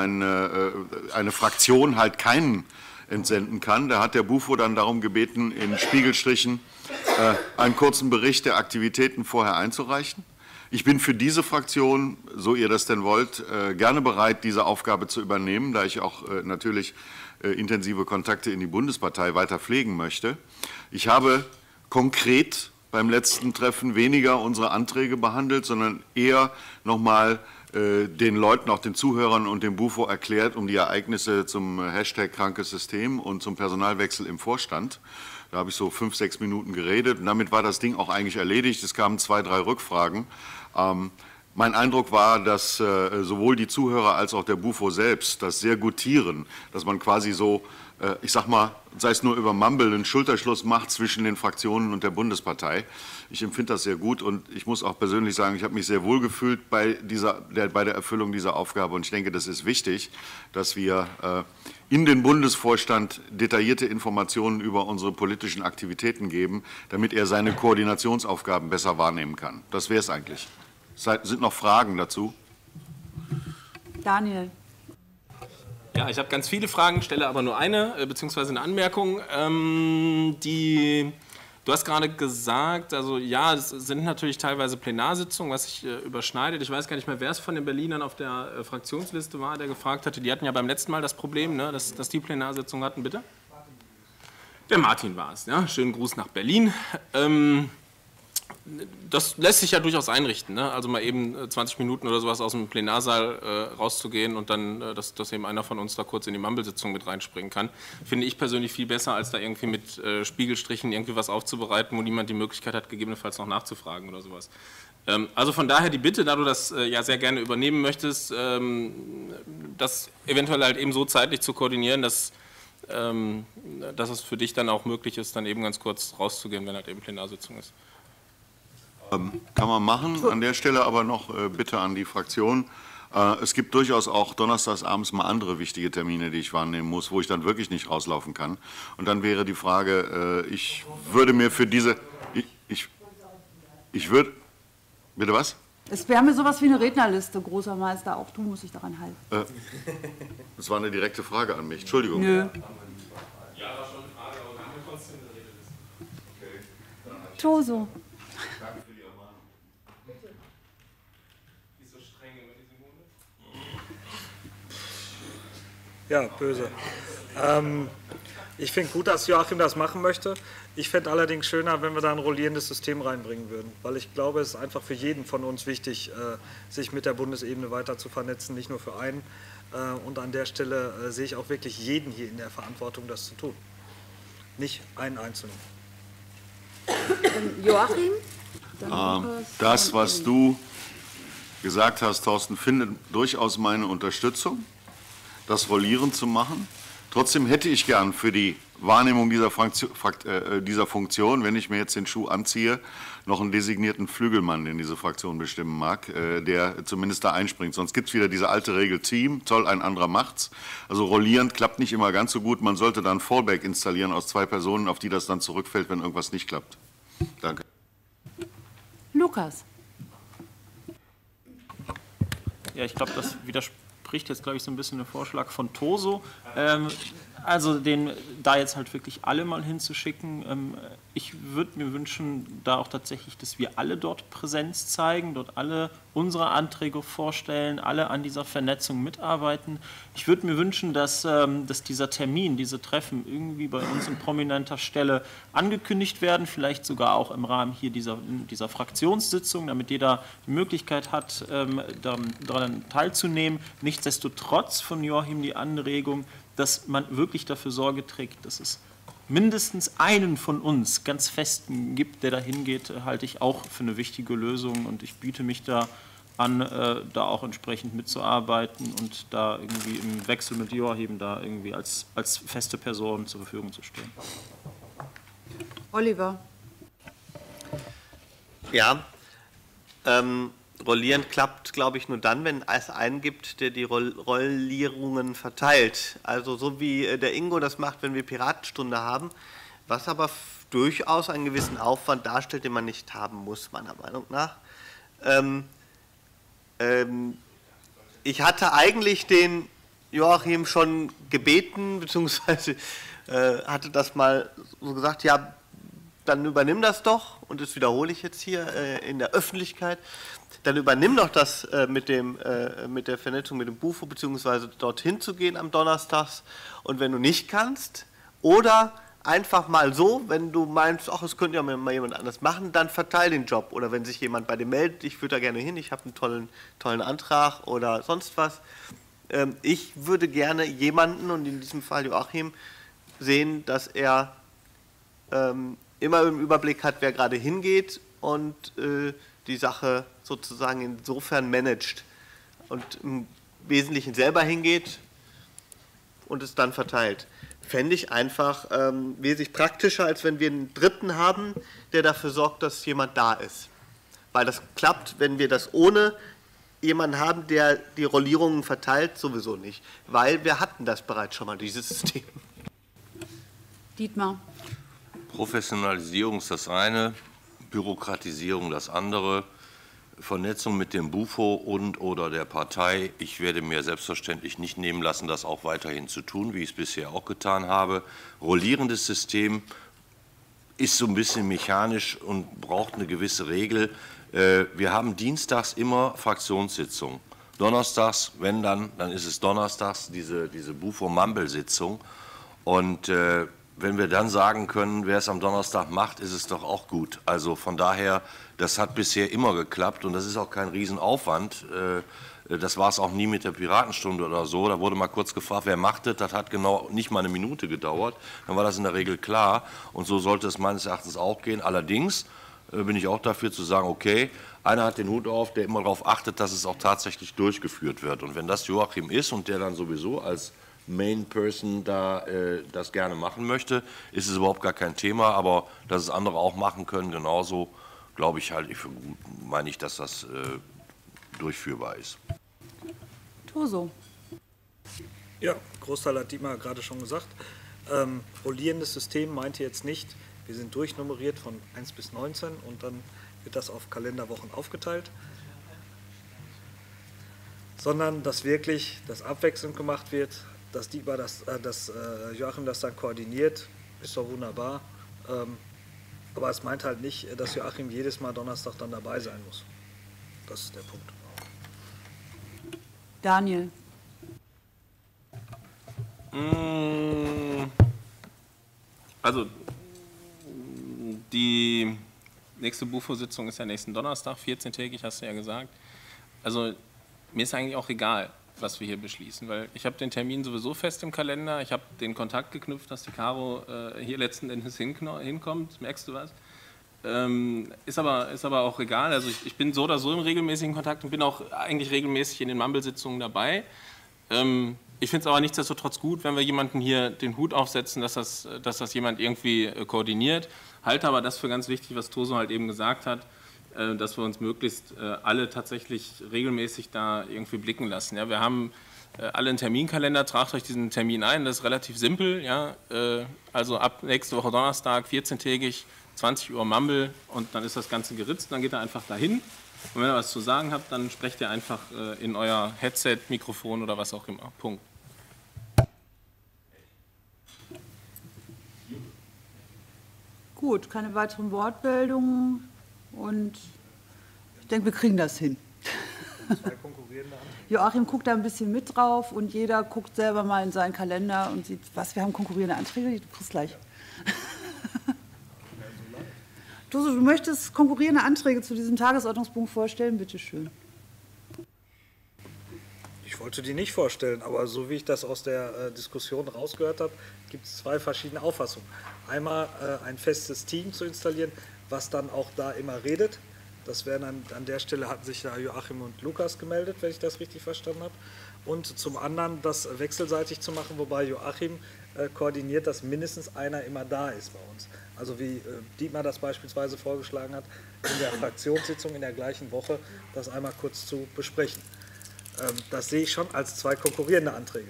eine Fraktion halt keinen entsenden kann. Da hat der Bufo dann darum gebeten, in Spiegelstrichen einen kurzen Bericht der Aktivitäten vorher einzureichen. Ich bin für diese Fraktion, so ihr das denn wollt, gerne bereit, diese Aufgabe zu übernehmen, da ich auch natürlich intensive Kontakte in die Bundespartei weiter pflegen möchte. Ich habe konkret beim letzten Treffen weniger unsere Anträge behandelt, sondern eher nochmal den Leuten, auch den Zuhörern und dem Bufo erklärt, um die Ereignisse zum Hashtag krankes System und zum Personalwechsel im Vorstand. Da habe ich so 5, 6 Minuten geredet und damit war das Ding auch eigentlich erledigt. Es kamen 2, 3 Rückfragen. Mein Eindruck war, dass sowohl die Zuhörer als auch der Bufo selbst das sehr gutieren, dass man quasi so, ich sag mal, sei es nur über Mumble, einen Schulterschluss macht zwischen den Fraktionen und der Bundespartei. Ich empfinde das sehr gut und ich muss auch persönlich sagen, ich habe mich sehr wohl gefühlt bei der Erfüllung dieser Aufgabe und ich denke, das ist wichtig, dass wir in den Bundesvorstand detaillierte Informationen über unsere politischen Aktivitäten geben, damit er seine Koordinationsaufgaben besser wahrnehmen kann. Das wäre es eigentlich. Sind noch Fragen dazu? Daniel. Ja, ich habe ganz viele Fragen, stelle aber nur eine, beziehungsweise eine Anmerkung. Du hast gerade gesagt, also ja, es sind natürlich teilweise Plenarsitzungen, was sich überschneidet. Ich weiß gar nicht mehr, wer es von den Berlinern auf der Fraktionsliste war, der gefragt hatte. Die hatten ja beim letzten Mal das Problem, ne, dass die Plenarsitzung hatten, bitte? Der Martin war es, ja. Schönen Gruß nach Berlin. Das lässt sich ja durchaus einrichten, ne? Also mal eben 20 Minuten oder sowas aus dem Plenarsaal rauszugehen und dann, dass eben einer von uns da kurz in die Mumble-Sitzung mit reinspringen kann, finde ich persönlich viel besser, als da irgendwie mit Spiegelstrichen irgendwie was aufzubereiten, wo niemand die Möglichkeit hat, gegebenenfalls noch nachzufragen oder sowas. Also von daher die Bitte, da du das ja sehr gerne übernehmen möchtest, das eventuell halt eben so zeitlich zu koordinieren, dass es für dich dann auch möglich ist, dann eben ganz kurz rauszugehen, wenn halt eben Plenarsitzung ist. Kann man machen. An der Stelle aber noch Bitte an die Fraktion. Es gibt durchaus auch donnerstags abends mal andere wichtige Termine, die ich wahrnehmen muss, wo ich dann wirklich nicht rauslaufen kann. Und dann wäre die Frage, ich würde mir für diese... Ich würde... Bitte was? Wir haben ja sowas wie eine Rednerliste, großer Meister. Auch du musst dich daran halten. Das war eine direkte Frage an mich. Entschuldigung. Nö. Ja, war schon eine Frage, aber dann haben wir trotzdem eine Rednerliste. Okay. Toso. Danke für die Ermahnung. Ist so streng immer diese Munde? Ja, böse. Ich finde gut, dass Joachim das machen möchte. Ich fände allerdings schöner, wenn wir da ein rollierendes System reinbringen würden, weil ich glaube, es ist einfach für jeden von uns wichtig, sich mit der Bundesebene weiter zu vernetzen, nicht nur für einen. Und an der Stelle sehe ich auch wirklich jeden hier in der Verantwortung, das zu tun, nicht einen Einzelnen. Joachim? Das, was du gesagt hast, Thorsten, findet durchaus meine Unterstützung, das Rollieren zu machen. Trotzdem hätte ich gern für die Wahrnehmung dieser Funktion, wenn ich mir jetzt den Schuh anziehe, noch einen designierten Flügelmann, den diese Fraktion bestimmen mag, der zumindest da einspringt. Sonst gibt es wieder diese alte Regel Team, toll, ein anderer macht's. Also rollierend klappt nicht immer ganz so gut. Man sollte dann Fallback installieren aus 2 Personen, auf die das dann zurückfällt, wenn irgendwas nicht klappt. Danke. Lukas. Ja, ich glaube, das widerspricht jetzt, glaube ich, so ein bisschen dem Vorschlag von Toso. Also da jetzt halt wirklich alle mal hinzuschicken. Ich würde mir wünschen, da auch tatsächlich, dass wir alle dort Präsenz zeigen, dort alle unsere Anträge vorstellen, alle an dieser Vernetzung mitarbeiten. Ich würde mir wünschen, dass dieser Termin, diese Treffen irgendwie bei uns in prominenter Stelle angekündigt werden, vielleicht sogar auch im Rahmen hier dieser Fraktionssitzung, damit jeder die Möglichkeit hat, daran teilzunehmen. Nichtsdestotrotz von Joachim die Anregung, dass man wirklich dafür Sorge trägt, dass es mindestens einen von uns ganz festen gibt, der dahin geht, halte ich auch für eine wichtige Lösung, und ich biete mich da an, da auch entsprechend mitzuarbeiten und da irgendwie im Wechsel mit Joachim da irgendwie als feste Person zur Verfügung zu stehen. Oliver. Ja, rollierend klappt, glaube ich, nur dann, wenn es einen gibt, der die Rollierungen verteilt. Also so wie der Ingo das macht, wenn wir Piratenstunde haben, was aber durchaus einen gewissen Aufwand darstellt, den man nicht haben muss, meiner Meinung nach. Ich hatte eigentlich den Joachim schon gebeten, beziehungsweise hatte das mal so gesagt, ja, dann übernimm das doch, und das wiederhole ich jetzt hier in der Öffentlichkeit, dann übernimm doch das mit der Vernetzung mit dem Bufo, beziehungsweise dorthin zu gehen am Donnerstags, und wenn du nicht kannst, oder einfach mal so, wenn du meinst, ach, es könnte ja mal jemand anders machen, dann verteil den Job, oder wenn sich jemand bei dir meldet, ich würde da gerne hin, ich habe einen tollen Antrag oder sonst was. Ich würde gerne jemanden, und in diesem Fall Joachim, sehen, dass er immer im Überblick hat, wer gerade hingeht und die Sache sozusagen insofern managt und im Wesentlichen selber hingeht und es dann verteilt. Fände ich einfach wesentlich praktischer, als wenn wir einen Dritten haben, der dafür sorgt, dass jemand da ist. Weil das klappt, wenn wir das ohne jemanden haben, der die Rollierungen verteilt, sowieso nicht. Weil wir hatten das bereits schon mal, dieses System. Dietmar. Professionalisierung ist das eine, Bürokratisierung das andere, Vernetzung mit dem Bufo und oder der Partei. Ich werde mir selbstverständlich nicht nehmen lassen, das auch weiterhin zu tun, wie ich es bisher auch getan habe. Rollierendes System ist so ein bisschen mechanisch und braucht eine gewisse Regel. Wir haben dienstags immer Fraktionssitzungen. Donnerstags, wenn dann ist es donnerstags diese Bufo-Mumble-Sitzung. Und wenn wir dann sagen können, wer es am Donnerstag macht, ist es doch auch gut. Also von daher, das hat bisher immer geklappt und das ist auch kein Riesenaufwand. Das war es auch nie mit der Piratenstunde oder so. Da wurde mal kurz gefragt, wer macht das? Das hat genau nicht mal eine Minute gedauert. Dann war das in der Regel klar und so sollte es meines Erachtens auch gehen. Allerdings bin ich auch dafür zu sagen, okay, einer hat den Hut auf, der immer darauf achtet, dass es auch tatsächlich durchgeführt wird. Und wenn das Joachim ist und der dann sowieso als Main Person da das gerne machen möchte, ist es überhaupt gar kein Thema, aber dass es andere auch machen können, genauso, glaube ich halt, meine ich, dass das durchführbar ist. Toso. Ja, Großteil hat Dietmar gerade schon gesagt. Rollierendes System meinte jetzt nicht, wir sind durchnummeriert von 1 bis 19 und dann wird das auf Kalenderwochen aufgeteilt, sondern dass wirklich das abwechselnd gemacht wird, dass Joachim das dann koordiniert, ist doch wunderbar. Aber es meint halt nicht, dass Joachim jedes Mal Donnerstag dann dabei sein muss. Das ist der Punkt. Daniel. Also die nächste Bufo-Sitzung ist ja nächsten Donnerstag, 14-tägig, hast du ja gesagt. Also mir ist eigentlich auch egal, was wir hier beschließen, weil ich habe den Termin sowieso fest im Kalender, ich habe den Kontakt geknüpft, dass die Caro hier letzten Endes hinkommt, merkst du was? Ist aber auch egal. Also ich bin so oder so im regelmäßigen Kontakt und bin auch eigentlich regelmäßig in den Mumble-Sitzungen dabei. Ich finde es aber nichtsdestotrotz gut, wenn wir jemanden hier den Hut aufsetzen, dass das jemand irgendwie koordiniert. Halte aber das für ganz wichtig, was Toso halt eben gesagt hat, dass wir uns möglichst alle tatsächlich regelmäßig da irgendwie blicken lassen. Ja, wir haben alle einen Terminkalender, tragt euch diesen Termin ein, das ist relativ simpel. Ja, also ab nächste Woche Donnerstag, 14-tägig, 20 Uhr Mumble und dann ist das Ganze geritzt, dann geht er einfach dahin. Und wenn ihr was zu sagen habt, dann sprecht ihr einfach in euer Headset, Mikrofon oder was auch immer. Punkt. Gut, keine weiteren Wortmeldungen und ich denke, wir kriegen das hin. Joachim guckt da ein bisschen mit drauf und jeder guckt selber mal in seinen Kalender und sieht, was, wir haben konkurrierende Anträge, du kriegst gleich. Toso, du möchtest konkurrierende Anträge zu diesem Tagesordnungspunkt vorstellen? Bitte schön. Ich wollte die nicht vorstellen, aber so wie ich das aus der Diskussion rausgehört habe, gibt es zwei verschiedene Auffassungen. Einmal ein festes Team zu installieren, was dann auch da immer redet. Das wären an der Stelle, hatten sich da Joachim und Lukas gemeldet, wenn ich das richtig verstanden habe. Und zum anderen das wechselseitig zu machen, wobei Joachim koordiniert, dass mindestens einer immer da ist bei uns. Also wie Dietmar das beispielsweise vorgeschlagen hat, in der Fraktionssitzung in der gleichen Woche das einmal kurz zu besprechen. Das sehe ich schon als zwei konkurrierende Anträge.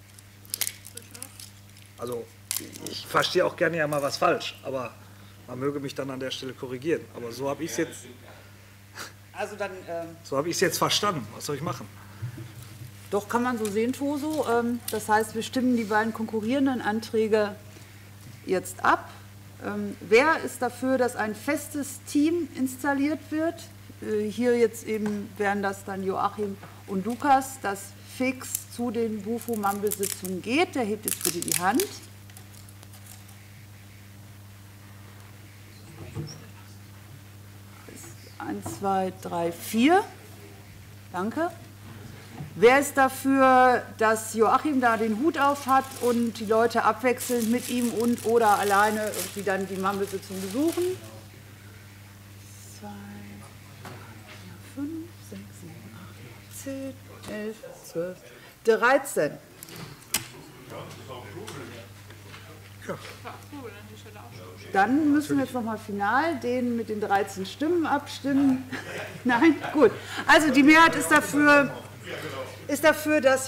Also ich verstehe auch gerne ja mal was falsch, aber man möge mich dann an der Stelle korrigieren. Aber so habe ich es jetzt, so habe ich es jetzt verstanden. Was soll ich machen? Doch, kann man so sehen, Toso. Das heißt, wir stimmen die beiden konkurrierenden Anträge jetzt ab. Wer ist dafür, dass ein festes Team installiert wird? Hier jetzt eben wären das dann Joachim und Lukas, das fix zu den Bufo-Mumble-Sitzungen geht. Der hebt jetzt bitte die Hand. Eins, zwei, drei, vier. Danke. Wer ist dafür, dass Joachim da den Hut auf hat und die Leute abwechselnd mit ihm und oder alleine irgendwie dann die Mumble-Sitzung besuchen? 2, 4, 5, 6, 7, 8, 10, 11, 12, 13. Dann müssen wir jetzt nochmal final den mit den 13 Stimmen abstimmen. Nein? Gut. Also die Mehrheit ist dafür, dass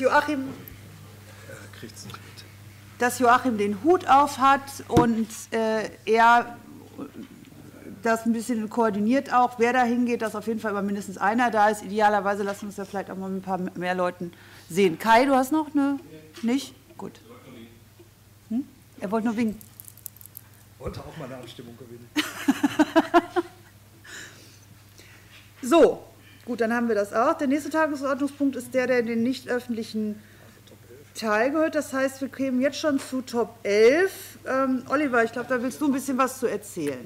Joachim den Hut auf hat und er das ein bisschen koordiniert auch. Wer da hingeht, dass auf jeden Fall immer mindestens einer da ist. Idealerweise lassen wir uns ja vielleicht auch mal mit ein paar mehr Leuten sehen. Kai, du hast noch eine? Nicht? Gut. Hm? Er wollte nur winken. Wollte auch mal eine Abstimmung gewinnen. So, gut, dann haben wir das auch. Der nächste Tagesordnungspunkt ist der in den nicht öffentlichen Teil gehört. Das heißt, wir kämen jetzt schon zu Top 11. Oliver, ich glaube, da willst du ein bisschen was zu erzählen.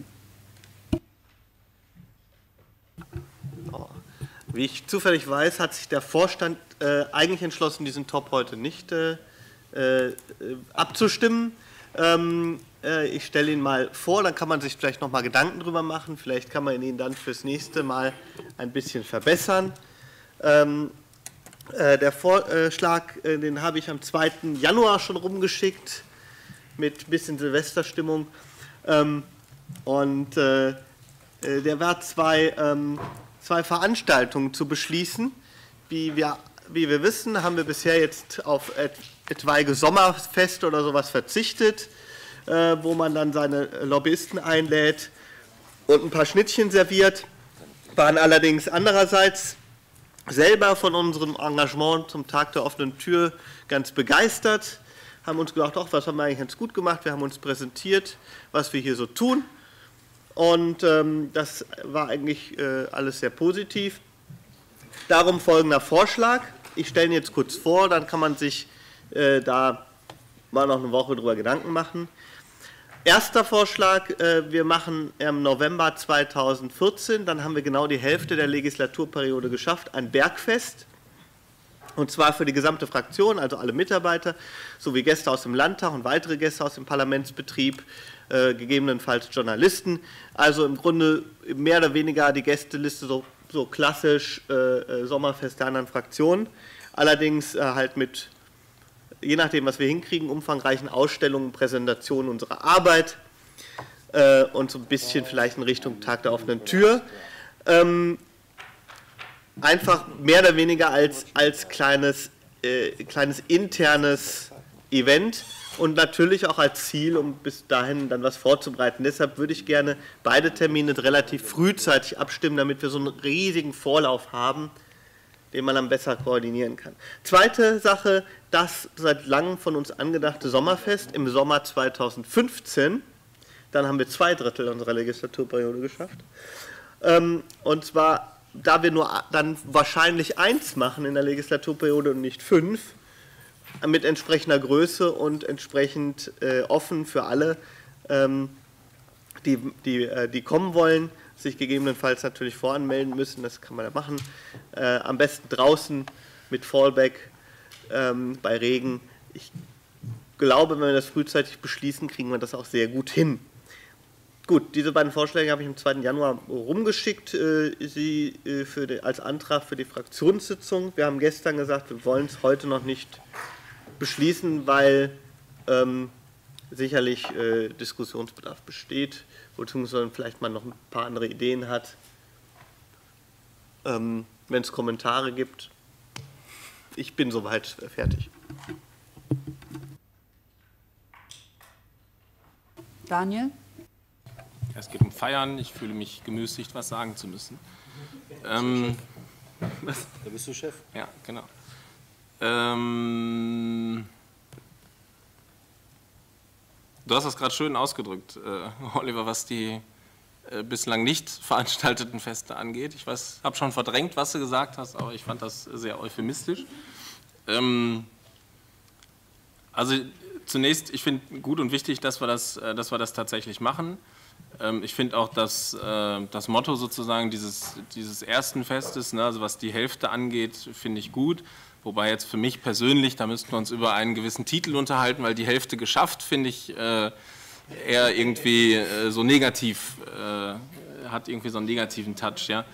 Wie ich zufällig weiß, hat sich der Vorstand eigentlich entschlossen, diesen Top heute nicht abzustimmen. Ich stelle ihn mal vor, dann kann man sich vielleicht noch mal Gedanken drüber machen. Vielleicht kann man ihn dann fürs nächste Mal ein bisschen verbessern. Der Vorschlag, den habe ich am 2. Januar schon rumgeschickt, mit ein bisschen Silvesterstimmung. Und der war zwei Veranstaltungen zu beschließen. Wie wir wissen, haben wir bisher jetzt auf etwaige Sommerfeste oder sowas verzichtet, wo man dann seine Lobbyisten einlädt und ein paar Schnittchen serviert, waren allerdings andererseits selber von unserem Engagement zum Tag der offenen Tür ganz begeistert, haben uns gedacht, ach, was haben wir eigentlich ganz gut gemacht, wir haben uns präsentiert, was wir hier so tun und das war eigentlich alles sehr positiv. Darum folgender Vorschlag, ich stelle ihn jetzt kurz vor, dann kann man sich da mal noch eine Woche drüber Gedanken machen. Erster Vorschlag, wir machen im November 2014, dann haben wir genau die Hälfte der Legislaturperiode geschafft, ein Bergfest. Und zwar für die gesamte Fraktion, also alle Mitarbeiter, sowie Gäste aus dem Landtag und weitere Gäste aus dem Parlamentsbetrieb, gegebenenfalls Journalisten. Also im Grunde mehr oder weniger die Gästeliste so klassisch Sommerfest der anderen Fraktionen. Allerdings halt mit, je nachdem, was wir hinkriegen, umfangreichen Ausstellungen, Präsentationen unserer Arbeit und so ein bisschen vielleicht in Richtung Tag der offenen Tür. Einfach mehr oder weniger als kleines internes Event und natürlich auch als Ziel, um bis dahin dann was vorzubereiten. Deshalb würde ich gerne beide Termine relativ frühzeitig abstimmen, damit wir so einen riesigen Vorlauf haben, den man dann besser koordinieren kann. Zweite Sache, das seit langem von uns angedachte Sommerfest im Sommer 2015. Dann haben wir 2/3 unserer Legislaturperiode geschafft. Und zwar, da wir nur dann wahrscheinlich 1 machen in der Legislaturperiode und nicht 5, mit entsprechender Größe und entsprechend offen für alle, die kommen wollen, sich gegebenenfalls natürlich voranmelden müssen, das kann man ja machen. Am besten draußen mit Fallback bei Regen. Ich glaube, wenn wir das frühzeitig beschließen, kriegen wir das auch sehr gut hin. Gut, diese beiden Vorschläge habe ich am 2. Januar rumgeschickt, als Antrag für die Fraktionssitzung. Wir haben gestern gesagt, wir wollen es heute noch nicht beschließen, weil sicherlich Diskussionsbedarf besteht, beziehungsweise vielleicht man noch ein paar andere Ideen hat. Wenn es Kommentare gibt. Ich bin soweit fertig. Daniel? Es geht um Feiern. Ich fühle mich gemüßigt, was sagen zu müssen. Was? Da bist du Chef. Ja, genau. Du hast das gerade schön ausgedrückt, Oliver, was die bislang nicht veranstalteten Feste angeht. Ich habe schon verdrängt, was du gesagt hast, aber ich fand das sehr euphemistisch. Also zunächst, ich finde gut und wichtig, dass wir das tatsächlich machen. Ich finde auch, dass das Motto sozusagen dieses ersten Festes, ne, also was die Hälfte angeht, finde ich gut. Wobei jetzt für mich persönlich, da müssten wir uns über einen gewissen Titel unterhalten, weil die Hälfte geschafft, finde ich eher irgendwie so negativ, hat irgendwie so einen negativen Touch. Ja.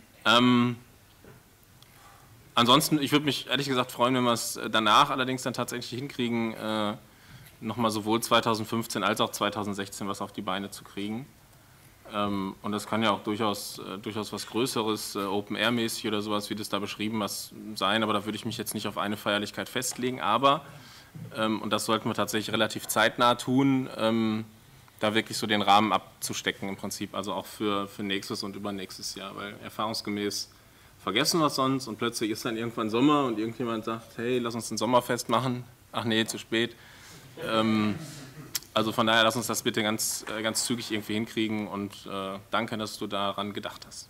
Ansonsten, ich würde mich ehrlich gesagt freuen, wenn wir es danach allerdings dann tatsächlich hinkriegen, nochmal sowohl 2015 als auch 2016 was auf die Beine zu kriegen. Und das kann ja auch durchaus was Größeres, Open-Air-mäßig oder sowas, wie das da beschrieben was sein, aber da würde ich mich jetzt nicht auf eine Feierlichkeit festlegen, aber, und das sollten wir tatsächlich relativ zeitnah tun, da wirklich so den Rahmen abzustecken im Prinzip, also auch für nächstes und übernächstes Jahr, weil erfahrungsgemäß vergessen wir es sonst und plötzlich ist dann irgendwann Sommer und irgendjemand sagt, hey, lass uns ein Sommerfest machen, ach nee, zu spät. Also von daher, lass uns das bitte ganz zügig irgendwie hinkriegen und danke, dass du daran gedacht hast.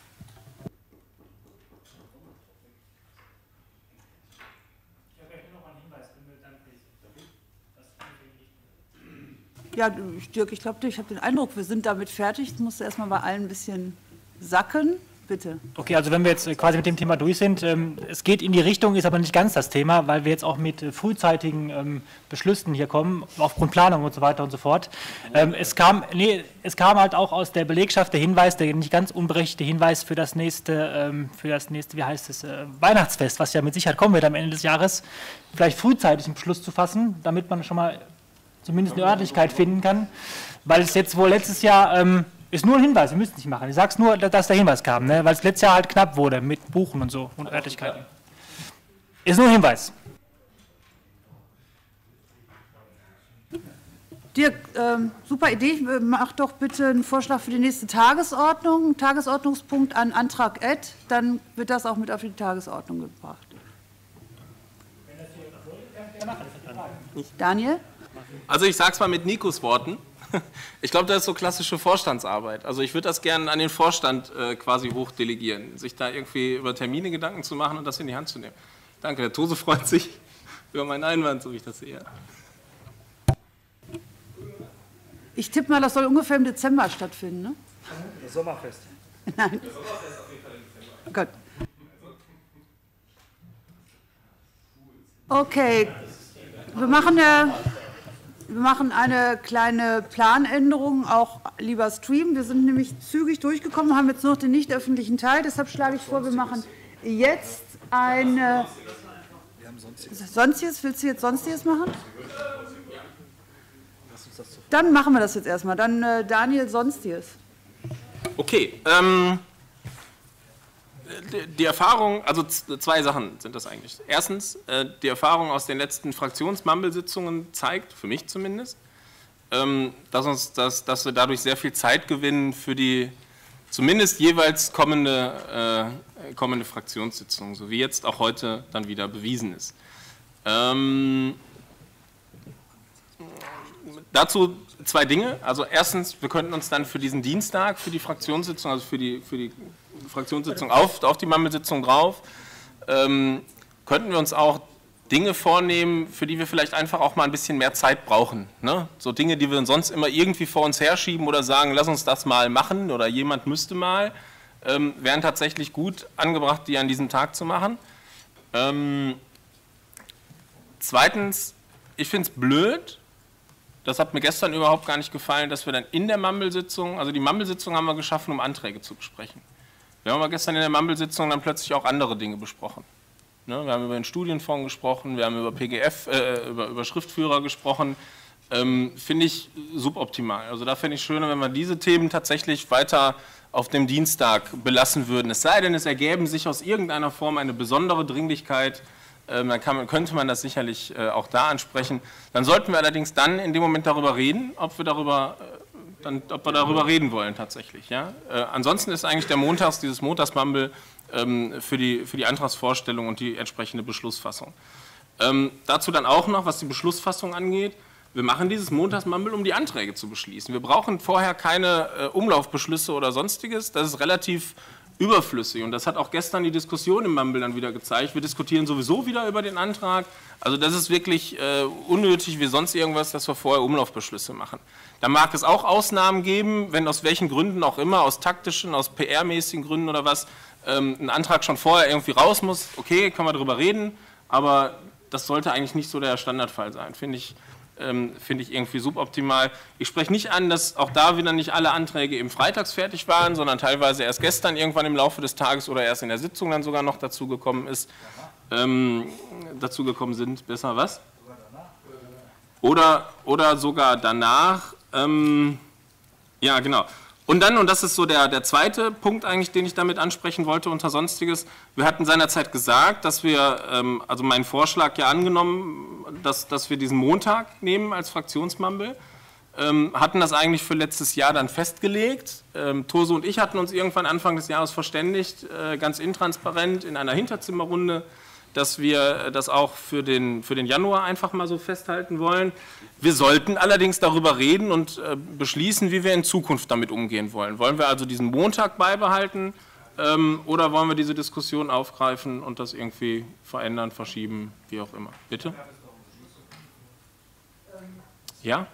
Ja, Dirk, ich glaube, ich habe den Eindruck, wir sind damit fertig. Es musste erstmal bei allen ein bisschen sacken. Bitte. Okay, also wenn wir jetzt quasi mit dem Thema durch sind, es geht in die Richtung, ist aber nicht ganz das Thema, weil wir jetzt auch mit frühzeitigen Beschlüssen hier kommen, aufgrund Planung und so weiter und so fort. Es kam halt auch aus der Belegschaft der Hinweis, der nicht ganz unberechtigte Hinweis für das nächste, wie heißt es, Weihnachtsfest, was ja mit Sicherheit kommen wird am Ende des Jahres, vielleicht frühzeitig einen Beschluss zu fassen, damit man schon mal zumindest eine Örtlichkeit finden kann, weil es jetzt wohl letztes Jahr ist nur ein Hinweis, wir müssen es nicht machen. Ich sage es nur, dass der Hinweis kam, ne? Weil es letztes Jahr halt knapp wurde mit Buchen und so und Örtlichkeiten. Ist nur ein Hinweis. Dirk, super Idee. Mach doch bitte einen Vorschlag für die nächste Tagesordnung. Tagesordnungspunkt an Antrag Ed, dann wird das auch mit auf die Tagesordnung gebracht. Daniel? Also ich sage es mal mit Nikos Worten. Ich glaube, das ist so klassische Vorstandsarbeit. Also ich würde das gerne an den Vorstand quasi hochdelegieren, sich da irgendwie über Termine Gedanken zu machen und das in die Hand zu nehmen. Danke, der Tose freut sich über meinen Einwand, so wie ich das sehe. Ich tippe mal, das soll ungefähr im Dezember stattfinden, ne? Das Sommerfest. Nein. Das Sommerfest auf jeden Fall im Dezember. Gut. Okay, wir machen eine kleine Planänderung, auch lieber Stream. Wir sind nämlich zügig durchgekommen, haben jetzt noch den nicht öffentlichen Teil. Deshalb schlage ich vor, wir machen jetzt eine... Sonstiges? Willst du jetzt Sonstiges machen? Dann machen wir das jetzt erstmal. Dann Daniel, Sonstiges. Okay, die Erfahrung, also zwei Sachen sind das eigentlich. Erstens, die Erfahrung aus den letzten Fraktionsmumble-Sitzungen zeigt, für mich zumindest, dass wir dadurch sehr viel Zeit gewinnen für die zumindest jeweils kommende Fraktionssitzung, so wie jetzt auch heute dann wieder bewiesen ist. Dazu zwei Dinge. Also erstens, wir könnten uns dann für diesen Dienstag, für die Fraktionssitzung, also für die Fraktionssitzung auf die Mumble-Sitzung drauf, könnten wir uns auch Dinge vornehmen, für die wir vielleicht einfach auch mal ein bisschen mehr Zeit brauchen. Ne? So Dinge, die wir sonst immer irgendwie vor uns herschieben oder sagen, lass uns das mal machen oder jemand müsste mal, wären tatsächlich gut angebracht, die an diesem Tag zu machen. Zweitens, ich finde es blöd, das hat mir gestern überhaupt gar nicht gefallen, dass wir dann in der Mumble-Sitzung, also die Mumble-Sitzung haben wir geschaffen, um Anträge zu besprechen. Wir haben aber gestern in der Mumble-Sitzung dann plötzlich auch andere Dinge besprochen. Ne, wir haben über den Studienfonds gesprochen, wir haben über PGF, über Schriftführer gesprochen. Finde ich suboptimal. Also da fände ich schöner, wenn wir diese Themen tatsächlich weiter auf dem Dienstag belassen würden. Es sei denn, es ergäbe sich aus irgendeiner Form eine besondere Dringlichkeit, dann könnte man das sicherlich auch da ansprechen. Dann sollten wir allerdings dann in dem Moment darüber reden, ob wir darüber reden wollen tatsächlich. Ja? Ansonsten ist eigentlich dieses Montagsmumble für die Antragsvorstellung und die entsprechende Beschlussfassung. Dazu dann auch noch, was die Beschlussfassung angeht, wir machen dieses Montagsmumble, um die Anträge zu beschließen. Wir brauchen vorher keine Umlaufbeschlüsse oder Sonstiges, das ist relativ überflüssig und das hat auch gestern die Diskussion im Mumble dann wieder gezeigt. Wir diskutieren sowieso wieder über den Antrag, also das ist wirklich unnötig wie sonst irgendwas, dass wir vorher Umlaufbeschlüsse machen. Da mag es auch Ausnahmen geben, wenn aus welchen Gründen auch immer, aus taktischen, aus PR-mäßigen Gründen oder was, ein Antrag schon vorher irgendwie raus muss, okay, können wir darüber reden, aber das sollte eigentlich nicht so der Standardfall sein, finde ich irgendwie suboptimal. Ich spreche nicht an, dass auch da wieder nicht alle Anträge eben freitags fertig waren, sondern teilweise erst gestern irgendwann im Laufe des Tages oder erst in der Sitzung dann sogar noch dazugekommen sind. Besser was? Oder sogar danach. Ja, genau. Und dann, und das ist so der zweite Punkt eigentlich, den ich damit ansprechen wollte unter Sonstiges, wir hatten seinerzeit gesagt, dass wir, also meinen Vorschlag ja angenommen, dass wir diesen Montag nehmen als Fraktionsmumble, hatten das eigentlich für letztes Jahr dann festgelegt. Toso und ich hatten uns irgendwann Anfang des Jahres verständigt, ganz intransparent in einer Hinterzimmerrunde, dass wir das auch für den Januar einfach mal so festhalten wollen. Wir sollten allerdings darüber reden und beschließen, wie wir in Zukunft damit umgehen wollen. Wollen wir also diesen Montag beibehalten oder wollen wir diese Diskussion aufgreifen und das irgendwie verändern, verschieben, wie auch immer? Bitte? Ja?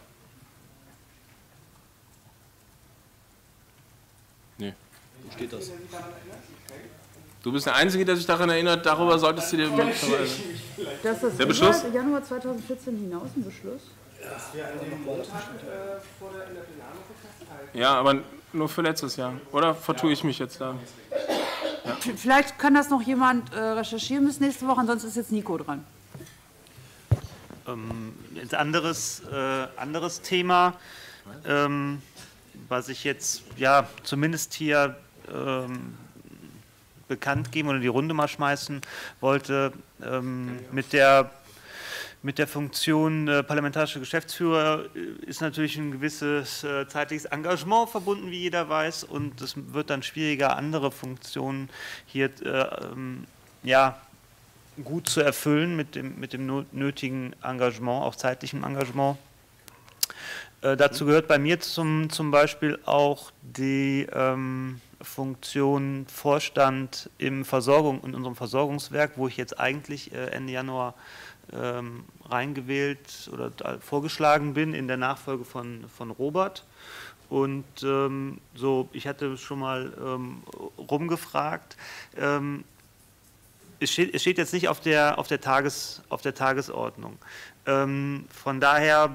Nee. Wo steht das? Du bist der Einzige, der sich daran erinnert, darüber solltest du dir möglicherweise... Das ist der Beschluss? Januar 2014 hinaus ein Beschluss? Dass wir an dem Montag in der Plenarwoche festhalten. Ja, aber nur für letztes Jahr. Oder vertue ich mich jetzt da? Ja. Vielleicht kann das noch jemand recherchieren bis nächste Woche, ansonsten ist jetzt Nico dran. Ein anderes Thema, was ich jetzt ja zumindest hier bekannt geben oder die Runde mal schmeißen wollte, mit der Funktion parlamentarischer Geschäftsführer ist natürlich ein gewisses zeitliches Engagement verbunden, wie jeder weiß, und es wird dann schwieriger, andere Funktionen hier ja, gut zu erfüllen mit dem nötigen Engagement, auch zeitlichem Engagement. Dazu gehört bei mir zum Beispiel auch die Funktion Vorstand in unserem Versorgungswerk, wo ich jetzt eigentlich Ende Januar reingewählt oder vorgeschlagen bin in der Nachfolge von Robert. Und ich hatte schon mal rumgefragt. es steht jetzt nicht auf der Tagesordnung. Von daher,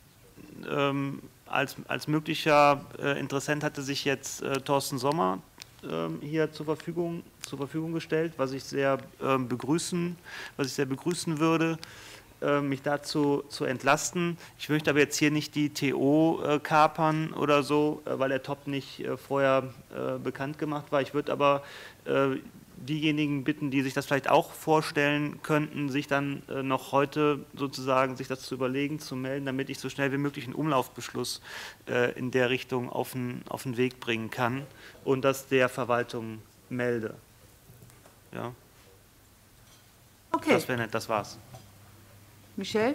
als möglicher Interessent hatte sich jetzt Thorsten Sommer hier zur Verfügung gestellt, was ich sehr begrüßen würde, mich dazu zu entlasten. Ich möchte aber jetzt hier nicht die TO kapern oder so, weil der Top nicht vorher bekannt gemacht war. Ich würde aber diejenigen bitten, die sich das vielleicht auch vorstellen könnten, sich dann noch heute sozusagen sich das zu überlegen, zu melden, damit ich so schnell wie möglich einen Umlaufbeschluss in der Richtung auf den Weg bringen kann und das der Verwaltung melde. Ja. Okay. Das wäre nett, das war's. Michel?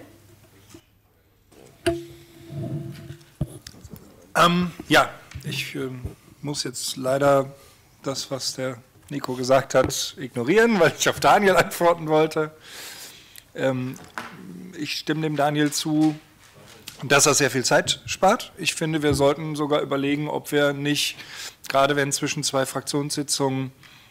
Ja, ich muss jetzt leider das, was der Nico gesagt hat, ignorieren, weil ich auf Daniel antworten wollte. Ich stimme dem Daniel zu, dass er sehr viel Zeit spart. Ich finde, wir sollten sogar überlegen, ob wir nicht, gerade wenn zwischen zwei Fraktionssitzungen,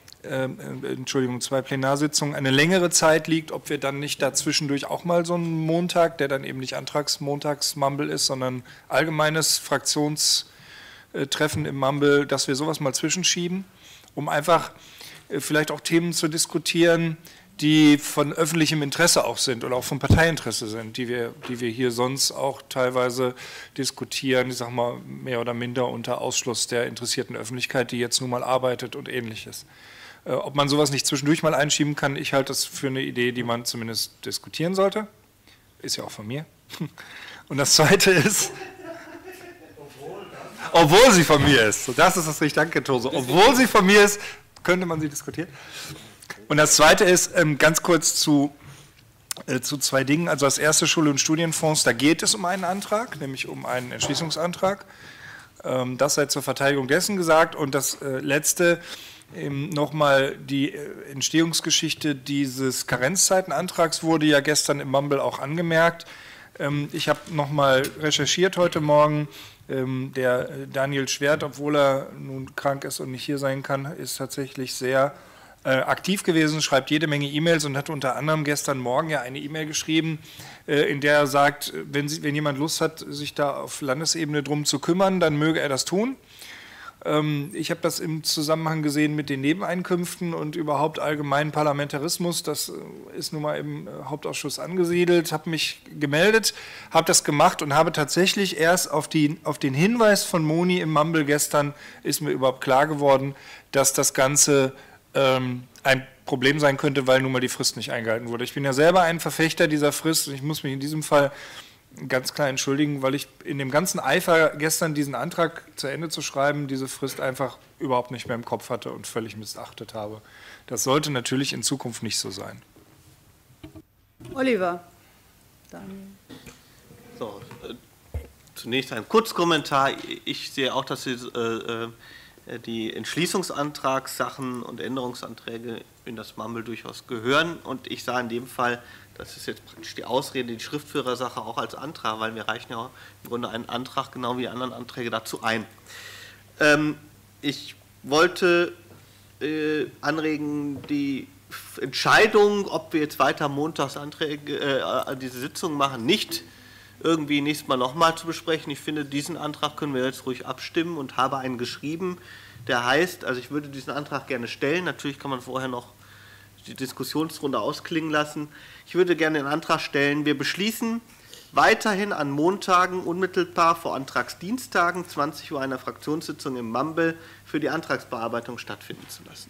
zwei Plenarsitzungen eine längere Zeit liegt, ob wir dann nicht dazwischendurch auch mal so einen Montag, der dann eben nicht Antragsmontagsmumble ist, sondern allgemeines Fraktionstreffen im Mumble, dass wir sowas mal zwischenschieben, um einfach vielleicht auch Themen zu diskutieren, die von öffentlichem Interesse auch sind oder auch von Parteiinteresse sind, die wir hier sonst auch teilweise diskutieren, ich sage mal mehr oder minder unter Ausschluss der interessierten Öffentlichkeit, die jetzt nun mal arbeitet und Ähnliches. Ob man sowas nicht zwischendurch mal einschieben kann, ich halte das für eine Idee, die man zumindest diskutieren sollte. Ist ja auch von mir. Und das Zweite ist, obwohl sie von mir ist, so das ist das richtig, danke Tose, obwohl sie von mir ist, könnte man sie diskutieren. Und das Zweite ist, ganz kurz zu zwei Dingen. Also das erste, Schule- und Studienfonds, da geht es um einen Antrag, nämlich um einen Entschließungsantrag. Das sei zur Verteidigung dessen gesagt. Und das Letzte, nochmal die Entstehungsgeschichte dieses Karenzzeitenantrags wurde ja gestern im Mumble auch angemerkt. Ich habe nochmal recherchiert heute Morgen. Der Daniel Schwert, obwohl er nun krank ist und nicht hier sein kann, ist tatsächlich sehr aktiv gewesen, schreibt jede Menge E-Mails und hat unter anderem gestern Morgen ja eine E-Mail geschrieben, in der er sagt, wenn jemand Lust hat, sich da auf Landesebene drum zu kümmern, dann möge er das tun. Ich habe das im Zusammenhang gesehen mit den Nebeneinkünften und überhaupt allgemeinen Parlamentarismus. Das ist nun mal im Hauptausschuss angesiedelt, habe mich gemeldet, habe das gemacht und habe tatsächlich erst auf den Hinweis von Moni im Mumble gestern ist mir überhaupt klar geworden, dass das Ganze ein Problem sein könnte, weil nun mal die Frist nicht eingehalten wurde. Ich bin ja selber ein Verfechter dieser Frist und ich muss mich in diesem Fall ganz klar entschuldigen, weil ich in dem ganzen Eifer gestern diesen Antrag zu Ende zu schreiben, diese Frist einfach überhaupt nicht mehr im Kopf hatte und völlig missachtet habe. Das sollte natürlich in Zukunft nicht so sein. Oliver. Daniel. So, zunächst ein Kurzkommentar. Ich sehe auch, dass die Entschließungsantragssachen und Änderungsanträge in das Mumble durchaus gehören. Und ich sah in dem Fall, das ist jetzt praktisch die Ausrede, die Schriftführersache auch als Antrag, weil wir reichen ja im Grunde einen Antrag, genau wie die anderen Anträge, dazu ein. Ich wollte anregen, die Entscheidung, ob wir jetzt weiter Montagsanträge, diese Sitzung machen, nicht irgendwie nächstes Mal nochmal zu besprechen. Ich finde, diesen Antrag können wir jetzt ruhig abstimmen und habe einen geschrieben, der heißt, also ich würde diesen Antrag gerne stellen, natürlich kann man vorher noch die Diskussionsrunde ausklingen lassen. Ich würde gerne den Antrag stellen, wir beschließen weiterhin an Montagen unmittelbar vor Antragsdienstagen 20 Uhr eine Fraktionssitzung im Mumble für die Antragsbearbeitung stattfinden zu lassen.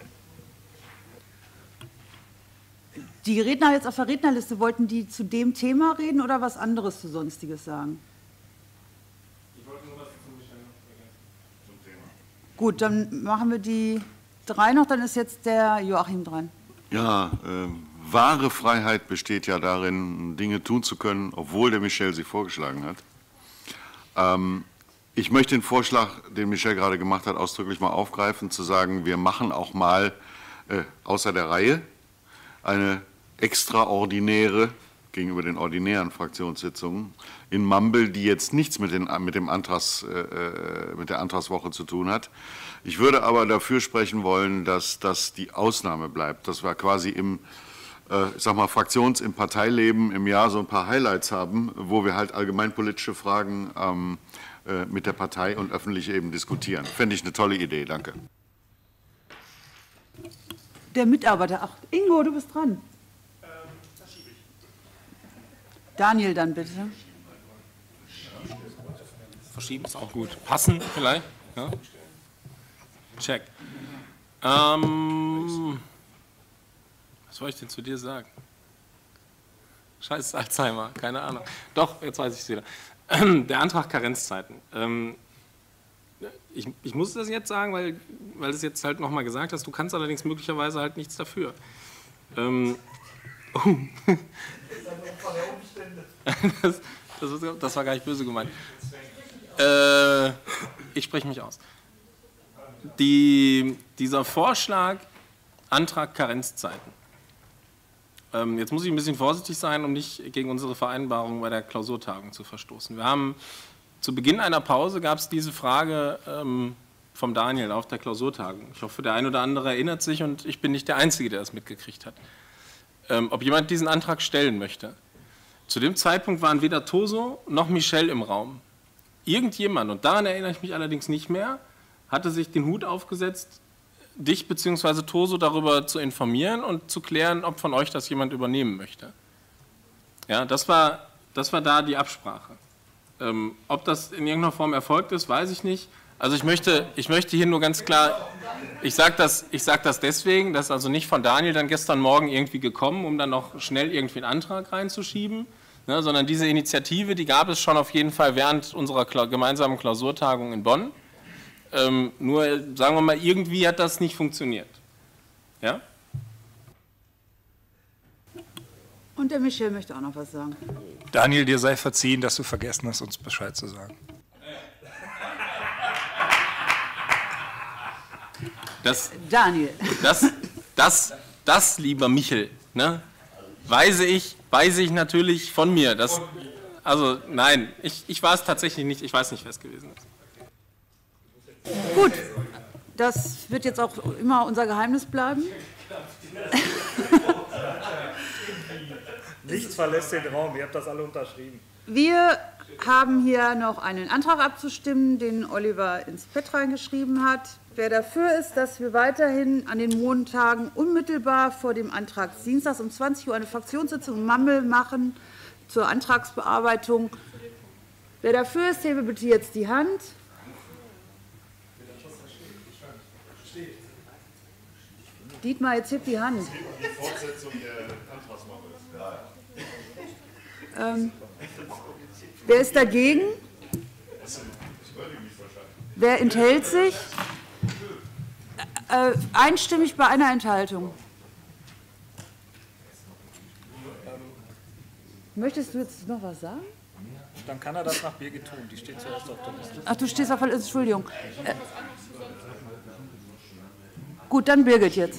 Die Redner jetzt auf der Rednerliste, wollten die zu dem Thema reden oder was anderes zu Sonstiges sagen? Ich wollte nur was zum Thema. Gut, dann machen wir die 3 noch, dann ist jetzt der Joachim dran. Ja, wahre Freiheit besteht ja darin, Dinge tun zu können, obwohl der Michel sie vorgeschlagen hat. Ich möchte den Vorschlag, den Michel gerade gemacht hat, ausdrücklich mal aufgreifen, zu sagen, wir machen auch mal außer der Reihe eine extraordinäre gegenüber den ordinären Fraktionssitzungen in Mumble, die jetzt nichts mit der Antragswoche zu tun hat. Ich würde aber dafür sprechen wollen, dass das die Ausnahme bleibt, dass wir quasi im im Parteileben im Jahr so ein paar Highlights haben, wo wir halt allgemeinpolitische Fragen mit der Partei und öffentlich eben diskutieren. Fände ich eine tolle Idee. Danke. Der Mitarbeiter. Ach, Ingo, du bist dran. Daniel dann bitte. Verschieben ist auch gut. Passen vielleicht? Ja? Check. Was soll ich denn zu dir sagen? Scheiß Alzheimer, keine Ahnung. Doch, jetzt weiß ich es wieder. Der Antrag Karenzzeiten. Ich muss das jetzt sagen, weil du es jetzt halt nochmal gesagt hast. Du kannst allerdings möglicherweise halt nichts dafür. Das war gar nicht böse gemeint. Ich spreche mich aus. Dieser Vorschlag, Antrag Karenzzeiten. Jetzt muss ich ein bisschen vorsichtig sein, um nicht gegen unsere Vereinbarung bei der Klausurtagung zu verstoßen. Wir haben zu Beginn einer Pause gab es diese Frage vom Daniel auf der Klausurtagung. Ich hoffe, der ein oder andere erinnert sich und ich bin nicht der Einzige, der das mitgekriegt hat. Ob jemand diesen Antrag stellen möchte. Zu dem Zeitpunkt waren weder Toso noch Michel im Raum. Irgendjemand, und daran erinnere ich mich allerdings nicht mehr, hatte sich den Hut aufgesetzt, dich bzw. Toso darüber zu informieren und zu klären, ob von euch das jemand übernehmen möchte. Ja, das war da die Absprache. Ob das in irgendeiner Form erfolgt ist, weiß ich nicht. Also ich möchte hier nur ganz klar, ich sage das deswegen, das ist also nicht von Daniel dann gestern Morgen irgendwie gekommen, um dann noch schnell irgendwie einen Antrag reinzuschieben, ne, sondern diese Initiative, die gab es schon auf jeden Fall während unserer gemeinsamen Klausurtagung in Bonn. Nur, sagen wir mal, irgendwie hat das nicht funktioniert. Ja? Und der Michel möchte auch noch was sagen. Daniel, dir sei verziehen, dass du vergessen hast, uns Bescheid zu sagen. Daniel. Das, lieber Michel, ne, weise ich natürlich von mir. Also nein, ich war es tatsächlich nicht, ich weiß nicht, wer es gewesen ist. Gut, das wird jetzt auch immer unser Geheimnis bleiben. Nichts verlässt den Raum, ihr habt das alle unterschrieben. Wir haben hier noch einen Antrag abzustimmen, den Oliver ins Pad reingeschrieben hat. Wer dafür ist, dass wir weiterhin an den Montagen unmittelbar vor dem Antragsdienstags um 20 Uhr eine Fraktionssitzung im Mumble machen zur Antragsbearbeitung. Wer dafür ist, hebe bitte jetzt die Hand. Dietmar, jetzt hebt die Hand. Die Fortsetzung der Antragswoche. Wer ist dagegen? Wer enthält sich? Einstimmig bei einer Enthaltung. Möchtest du jetzt noch was sagen? Dann kann er das nach Birgit tun, die steht zuerst auf der Liste. Ach, du stehst auf der Liste, Entschuldigung. Gut, dann Birgit jetzt.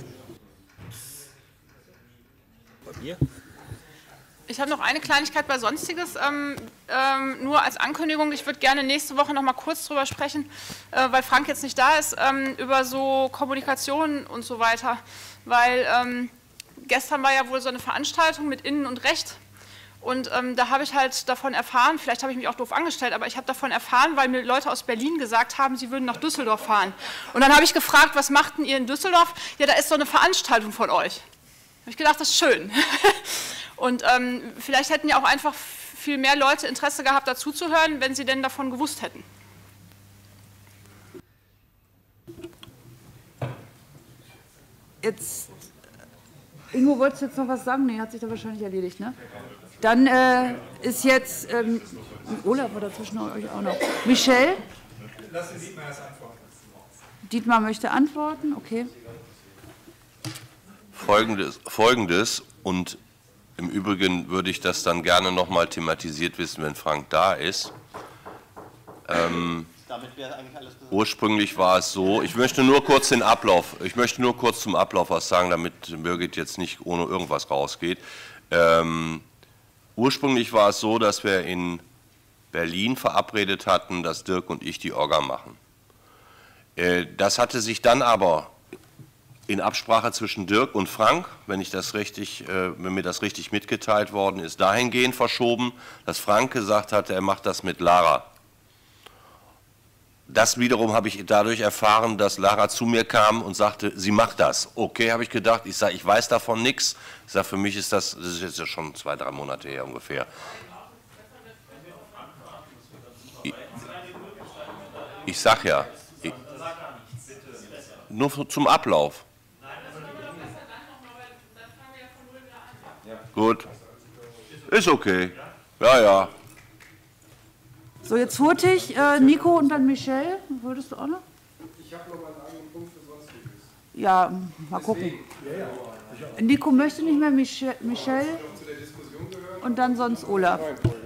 Bei mir? Ich habe noch eine Kleinigkeit bei Sonstiges, nur als Ankündigung. Ich würde gerne nächste Woche noch mal kurz drüber sprechen, weil Frank jetzt nicht da ist, über so Kommunikation und so weiter. Weil gestern war ja wohl so eine Veranstaltung mit Innen und Recht. Und da habe ich halt davon erfahren, vielleicht habe ich mich auch doof angestellt, aber ich habe davon erfahren, weil mir Leute aus Berlin gesagt haben, sie würden nach Düsseldorf fahren. Und dann habe ich gefragt, was machten ihr in Düsseldorf? Ja, da ist so eine Veranstaltung von euch. Da habe ich gedacht, das ist schön. Und vielleicht hätten ja auch einfach viel mehr Leute Interesse gehabt, dazuzuhören, wenn sie denn davon gewusst hätten. Jetzt, Ingo, wolltest du jetzt noch was sagen? Nee, hat sich da wahrscheinlich erledigt, ne? Dann ist jetzt, Olaf war dazwischen euch auch noch. Michel? Lass den Dietmar erst antworten. Dietmar möchte antworten, okay. Folgendes und im Übrigen würde ich das dann gerne noch mal thematisiert wissen, wenn Frank da ist. Ursprünglich war es so, ich möchte nur kurz zum Ablauf was sagen, damit Birgit jetzt nicht ohne irgendwas rausgeht. Ursprünglich war es so, dass wir in Berlin verabredet hatten, dass Dirk und ich die Orga machen. Das hatte sich dann aber in Absprache zwischen Dirk und Frank, wenn mir das richtig mitgeteilt worden ist, dahingehend verschoben, dass Frank gesagt hatte, er macht das mit Lara. Das wiederum habe ich dadurch erfahren, dass Lara zu mir kam und sagte, sie macht das. Okay, habe ich gedacht, ich sage, ich weiß davon nichts. Ich sage, für mich ist das ist jetzt ja schon 2-3 Monate her ungefähr. Ich sage ja, nur zum Ablauf. Gut, ist okay, ja, ja. So, jetzt Hurtig, Nico und dann Michelle. Würdest du auch noch? Ich habe noch mal einen eigenen Punkt für Sonstiges. Ja, mal gucken. Nico möchte nicht mehr, Michelle und dann sonst Olaf.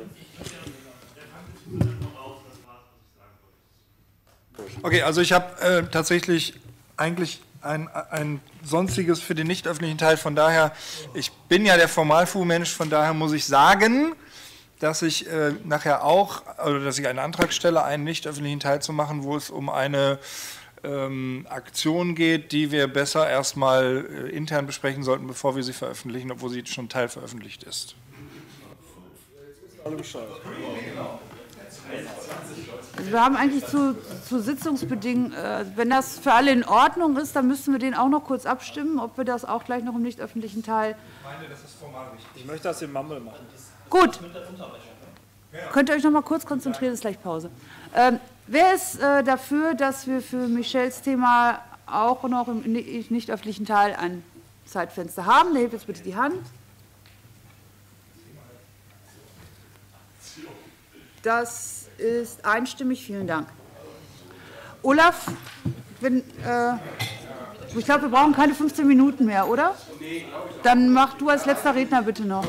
Okay, also ich habe tatsächlich eigentlich ein Sonstiges für den nicht öffentlichen Teil. Von daher, ich bin ja der Formalfu-Mensch, von daher muss ich sagen, dass ich nachher auch, oder dass ich einen Antrag stelle, einen nicht öffentlichen Teil zu machen, wo es um eine Aktion geht, die wir besser erstmal intern besprechen sollten, bevor wir sie veröffentlichen, obwohl sie schon teilveröffentlicht ist. Also wir haben eigentlich zu Sitzungsbedingungen, wenn das für alle in Ordnung ist, dann müssten wir den auch noch kurz abstimmen, ob wir das auch gleich noch im nicht öffentlichen Teil. Ich meine, das ist formal wichtig. Ich möchte das im Mammel machen. Gut. Könnt ihr euch noch mal kurz konzentrieren, ist gleich Pause. Wer ist dafür, dass wir für Michels Thema auch noch im nicht öffentlichen Teil ein Zeitfenster haben? Der hebt jetzt bitte die Hand. Das ist einstimmig, vielen Dank. Olaf, ich glaube, wir brauchen keine 15 Minuten mehr, oder? Dann mach du als letzter Redner bitte noch.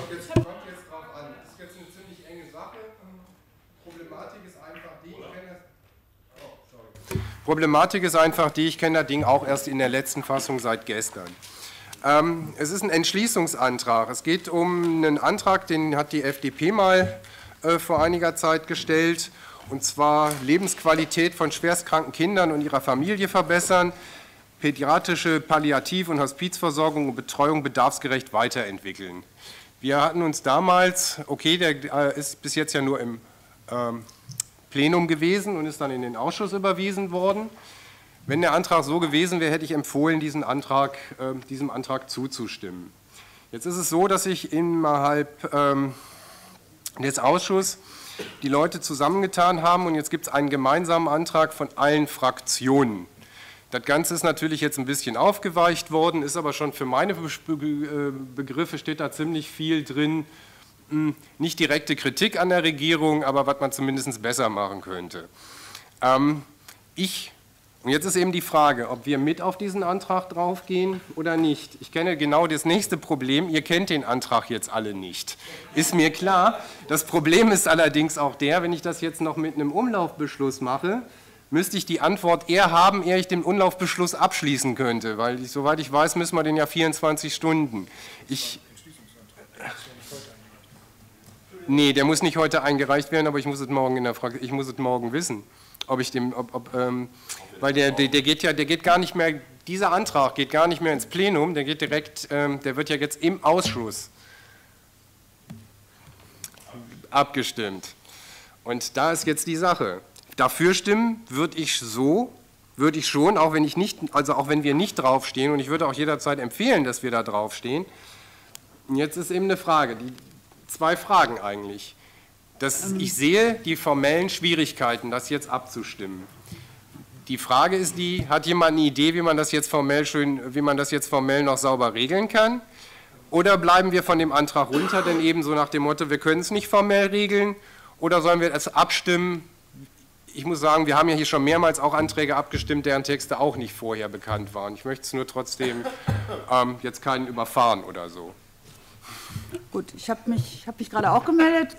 Problematik ist einfach die, ich kenne das Ding auch erst in der letzten Fassung seit gestern. Es ist ein Entschließungsantrag. Es geht um einen Antrag, den hat die FDP mal vor einiger Zeit gestellt, und zwar Lebensqualität von schwerstkranken Kindern und ihrer Familie verbessern, pädiatrische Palliativ- und Hospizversorgung und Betreuung bedarfsgerecht weiterentwickeln. Wir hatten uns damals, okay, der ist bis jetzt ja nur im Plenum gewesen und ist dann in den Ausschuss überwiesen worden. Wenn der Antrag so gewesen wäre, hätte ich empfohlen, diesem Antrag zuzustimmen. Jetzt ist es so, dass sich innerhalb des Ausschusses die Leute zusammengetan haben und jetzt gibt es einen gemeinsamen Antrag von allen Fraktionen. Das Ganze ist natürlich jetzt ein bisschen aufgeweicht worden, ist aber schon für meine Begriffe steht da ziemlich viel drin. Nicht direkte Kritik an der Regierung, aber was man zumindest besser machen könnte. Und jetzt ist eben die Frage, ob wir mit auf diesen Antrag draufgehen oder nicht. Ich kenne genau das nächste Problem, ihr kennt den Antrag jetzt alle nicht. Ist mir klar. Das Problem ist allerdings auch der, wenn ich das jetzt noch mit einem Umlaufbeschluss mache, müsste ich die Antwort eher haben, ehe ich den Umlaufbeschluss abschließen könnte, weil soweit ich weiß, müssen wir den ja 24 Stunden. Nee, der muss nicht heute eingereicht werden, aber ich muss es morgen wissen, weil der geht gar nicht mehr, dieser Antrag geht gar nicht mehr ins Plenum, der geht direkt, der wird ja jetzt im Ausschuss abgestimmt. Und da ist jetzt die Sache. Dafür stimmen würde ich schon, auch wenn wir nicht draufstehen, und ich würde auch jederzeit empfehlen, dass wir da draufstehen. Und jetzt ist eben eine Frage, zwei Fragen eigentlich. Ich sehe die formellen Schwierigkeiten, das jetzt abzustimmen. Die Frage ist hat jemand eine Idee, wie man das jetzt formell noch sauber regeln kann? Oder bleiben wir von dem Antrag runter, denn eben so nach dem Motto, wir können es nicht formell regeln, oder sollen wir es abstimmen? Ich muss sagen, wir haben ja hier schon mehrmals auch Anträge abgestimmt, deren Texte auch nicht vorher bekannt waren. Ich möchte es nur trotzdem jetzt keinen überfahren oder so. Gut, ich habe mich gerade auch gemeldet.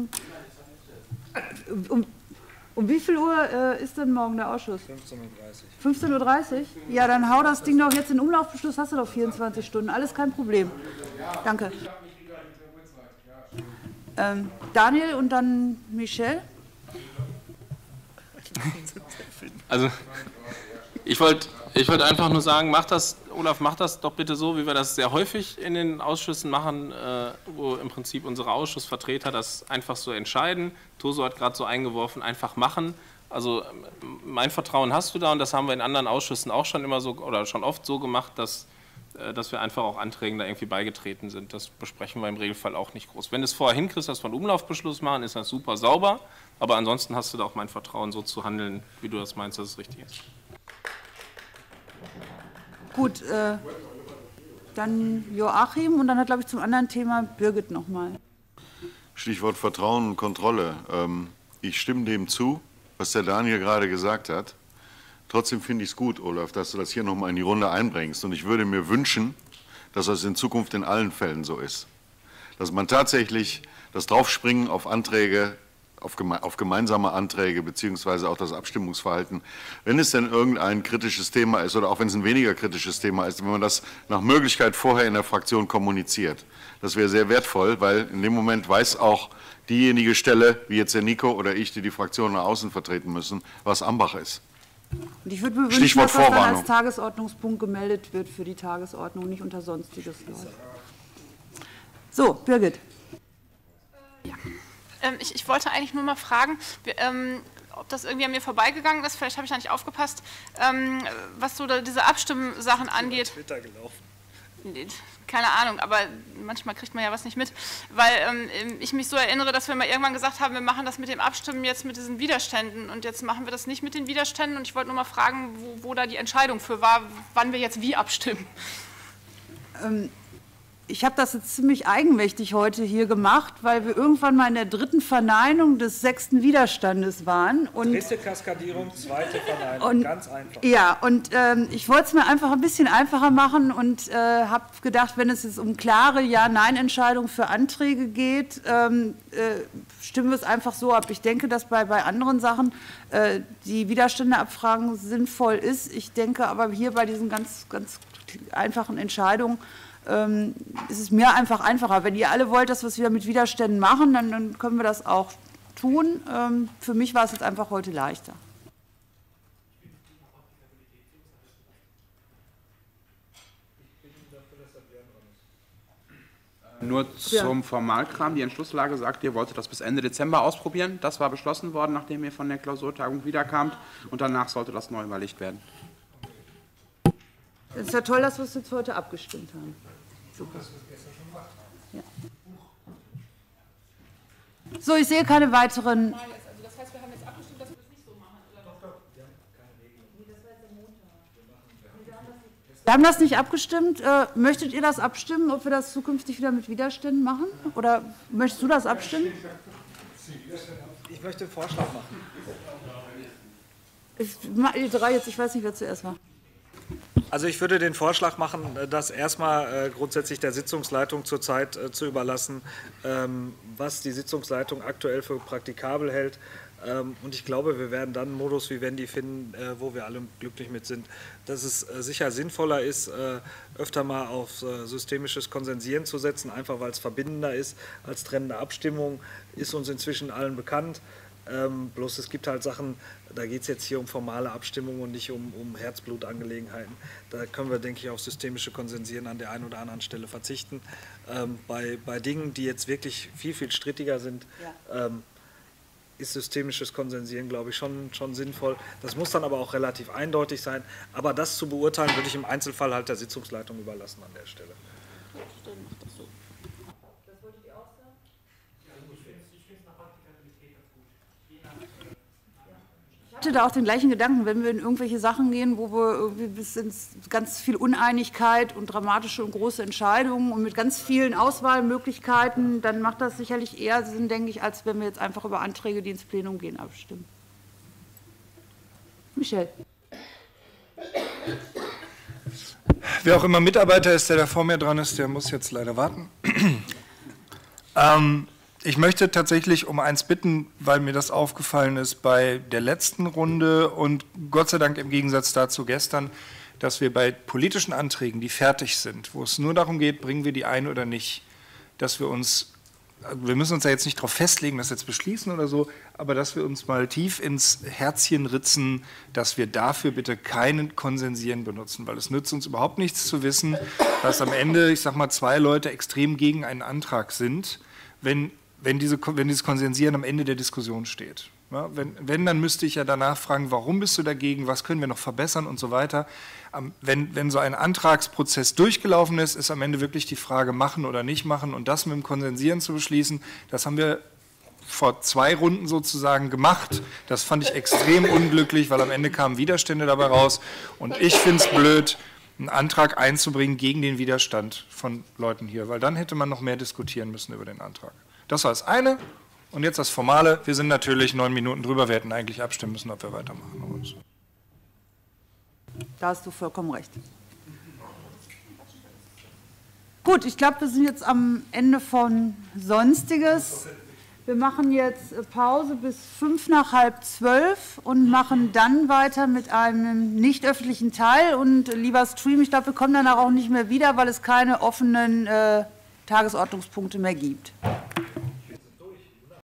Um wie viel Uhr ist denn morgen der Ausschuss? 15:30 Uhr. 15:30 Uhr? Ja, dann hau das Ding doch jetzt in den Umlaufbeschluss, hast du doch 24 Stunden, alles kein Problem. Danke. Daniel und dann Michel. Also ich wollte einfach nur sagen, Olaf, mach das doch bitte so, wie wir das sehr häufig in den Ausschüssen machen, wo im Prinzip unsere Ausschussvertreter das einfach so entscheiden. Toso hat gerade so eingeworfen, einfach machen. Also mein Vertrauen hast du da, und das haben wir in anderen Ausschüssen auch schon immer so oder schon oft so gemacht, dass wir einfach auch Anträgen da irgendwie beigetreten sind. Das besprechen wir im Regelfall auch nicht groß. Wenn du es vorher hinkriegst, dass wir einen Umlaufbeschluss machen, ist das super sauber. Aber ansonsten hast du da auch mein Vertrauen, so zu handeln, wie du das meinst, dass es richtig ist. Gut, dann Joachim und dann hat, glaube ich, zum anderen Thema Birgit nochmal. Stichwort Vertrauen und Kontrolle. Ich stimme dem zu, was der Daniel gerade gesagt hat. Trotzdem finde ich es gut, Olaf, dass du das hier nochmal in die Runde einbringst. Und ich würde mir wünschen, dass das in Zukunft in allen Fällen so ist. Dass man tatsächlich das Draufspringen auf Anträge, auf gemeinsame Anträge beziehungsweise auch das Abstimmungsverhalten, wenn es denn irgendein kritisches Thema ist oder auch wenn es ein weniger kritisches Thema ist, wenn man das nach Möglichkeit vorher in der Fraktion kommuniziert. Das wäre sehr wertvoll, weil in dem Moment weiß auch diejenige Stelle, wie jetzt der Nico oder ich, die die Fraktion nach außen vertreten müssen, was Ambach ist. Und ich würde mir wünschen, dass das dann als Tagesordnungspunkt gemeldet wird für die Tagesordnung, nicht unter Sonstiges. So, Birgit. Ja. Ich wollte eigentlich nur mal fragen, ob das irgendwie an mir vorbeigegangen ist, vielleicht habe ich da nicht aufgepasst, was so diese Abstimmsachen angeht. Twitter gelaufen. Keine Ahnung, aber manchmal kriegt man ja was nicht mit, weil ich mich so erinnere, dass wir mal irgendwann gesagt haben, wir machen das mit dem Abstimmen jetzt mit diesen Widerständen und jetzt machen wir das nicht mit den Widerständen und ich wollte nur mal fragen, wo da die Entscheidung für war, wann wir jetzt wie abstimmen. Ich habe das jetzt ziemlich eigenmächtig heute hier gemacht, weil wir irgendwann mal in der 3. Verneinung des 6. Widerstandes waren. Und 3. Kaskadierung, 2. Verneinung, ganz einfach. Ja, und ich wollte es mir einfach ein bisschen einfacher machen und habe gedacht, wenn es jetzt um klare Ja-Nein-Entscheidungen für Anträge geht, stimmen wir es einfach so ab. Ich denke, dass bei anderen Sachen die Widerstände abfragen sinnvoll ist. Ich denke aber hier bei diesen ganz einfachen Entscheidungen, ist es mir einfach einfacher. Wenn ihr alle wollt, dass wir es wieder mit Widerständen machen, dann können wir das auch tun. Für mich war es jetzt einfach heute leichter. Nur zum Formalkram. Die Entschlusslage sagt, ihr wolltet das bis Ende Dezember ausprobieren. Das war beschlossen worden, nachdem ihr von der Klausurtagung wiederkamt. Und danach sollte das neu überlegt werden. Es ist ja toll, dass wir es jetzt heute abgestimmt haben. Super. Ja. So, ich sehe keine weiteren. Das heißt, wir haben jetzt abgestimmt, dass wir es nicht so machen, oder? Wir haben das nicht abgestimmt. Möchtet ihr das abstimmen, ob wir das zukünftig wieder mit Widerständen machen? Oder möchtest du das abstimmen? Ich möchte einen Vorschlag machen. Ich weiß nicht, wer zuerst war. Also ich würde den Vorschlag machen, das erstmal grundsätzlich der Sitzungsleitung zurzeit zu überlassen, was die Sitzungsleitung aktuell für praktikabel hält. Und ich glaube, wir werden dann einen Modus wie Wendy finden, wo wir alle glücklich mit sind. Dass es sicher sinnvoller ist, öfter mal auf systemisches Konsensieren zu setzen, einfach weil es verbindender ist als trennende Abstimmung, ist uns inzwischen allen bekannt. Bloß es gibt halt Sachen, da geht es jetzt hier um formale Abstimmungen und nicht um Herzblutangelegenheiten. Da können wir, denke ich, auf systemische Konsensieren an der einen oder anderen Stelle verzichten. Bei Dingen, die jetzt wirklich viel strittiger sind, ist systemisches Konsensieren, glaube ich, schon sinnvoll. Das muss dann aber auch relativ eindeutig sein. Aber das zu beurteilen, würde ich im Einzelfall halt der Sitzungsleitung überlassen an der Stelle. Ich hatte da auch den gleichen Gedanken, wenn wir in irgendwelche Sachen gehen, wo wir irgendwie bis ins ganz viel Uneinigkeit und dramatische und große Entscheidungen und mit ganz vielen Auswahlmöglichkeiten, dann macht das sicherlich eher Sinn, denke ich, als wenn wir jetzt einfach über Anträge, die ins Plenum gehen, abstimmen. Michel. Wer auch immer Mitarbeiter ist, der da vor mir dran ist, der muss jetzt leider warten. Ich möchte tatsächlich um eins bitten, weil mir das aufgefallen ist bei der letzten Runde und Gott sei Dank im Gegensatz dazu gestern, dass wir bei politischen Anträgen, die fertig sind, wo es nur darum geht, bringen wir die ein oder nicht, dass wir uns wir müssen uns ja jetzt nicht darauf festlegen, das jetzt beschließen oder so, aber dass wir uns mal tief ins Herzchen ritzen, dass wir dafür bitte keinen Konsensieren benutzen, weil es nützt uns überhaupt nichts zu wissen, dass am Ende, ich sag mal, 2 Leute extrem gegen einen Antrag sind, wenn dieses Konsensieren am Ende der Diskussion steht. Ja, wenn, dann müsste ich ja danach fragen, warum bist du dagegen, was können wir noch verbessern und so weiter. Wenn so ein Antragsprozess durchgelaufen ist, ist am Ende wirklich die Frage, machen oder nicht machen, und das mit dem Konsensieren zu beschließen, das haben wir vor 2 Runden sozusagen gemacht. Das fand ich extrem unglücklich, weil am Ende kamen Widerstände dabei raus, und ich finde es blöd, einen Antrag einzubringen gegen den Widerstand von Leuten hier, weil dann hätte man noch mehr diskutieren müssen über den Antrag. Das war das eine. Und jetzt das Formale. Wir sind natürlich 9 Minuten drüber. Wir hätten eigentlich abstimmen müssen, ob wir weitermachen. Da hast du vollkommen recht. Gut, ich glaube, wir sind jetzt am Ende von Sonstiges. Wir machen jetzt Pause bis 11:55 und machen dann weiter mit einem nicht öffentlichen Teil. Und lieber Stream, ich glaube, wir kommen danach auch nicht mehr wieder, weil es keine offenen Tagesordnungspunkte mehr gibt.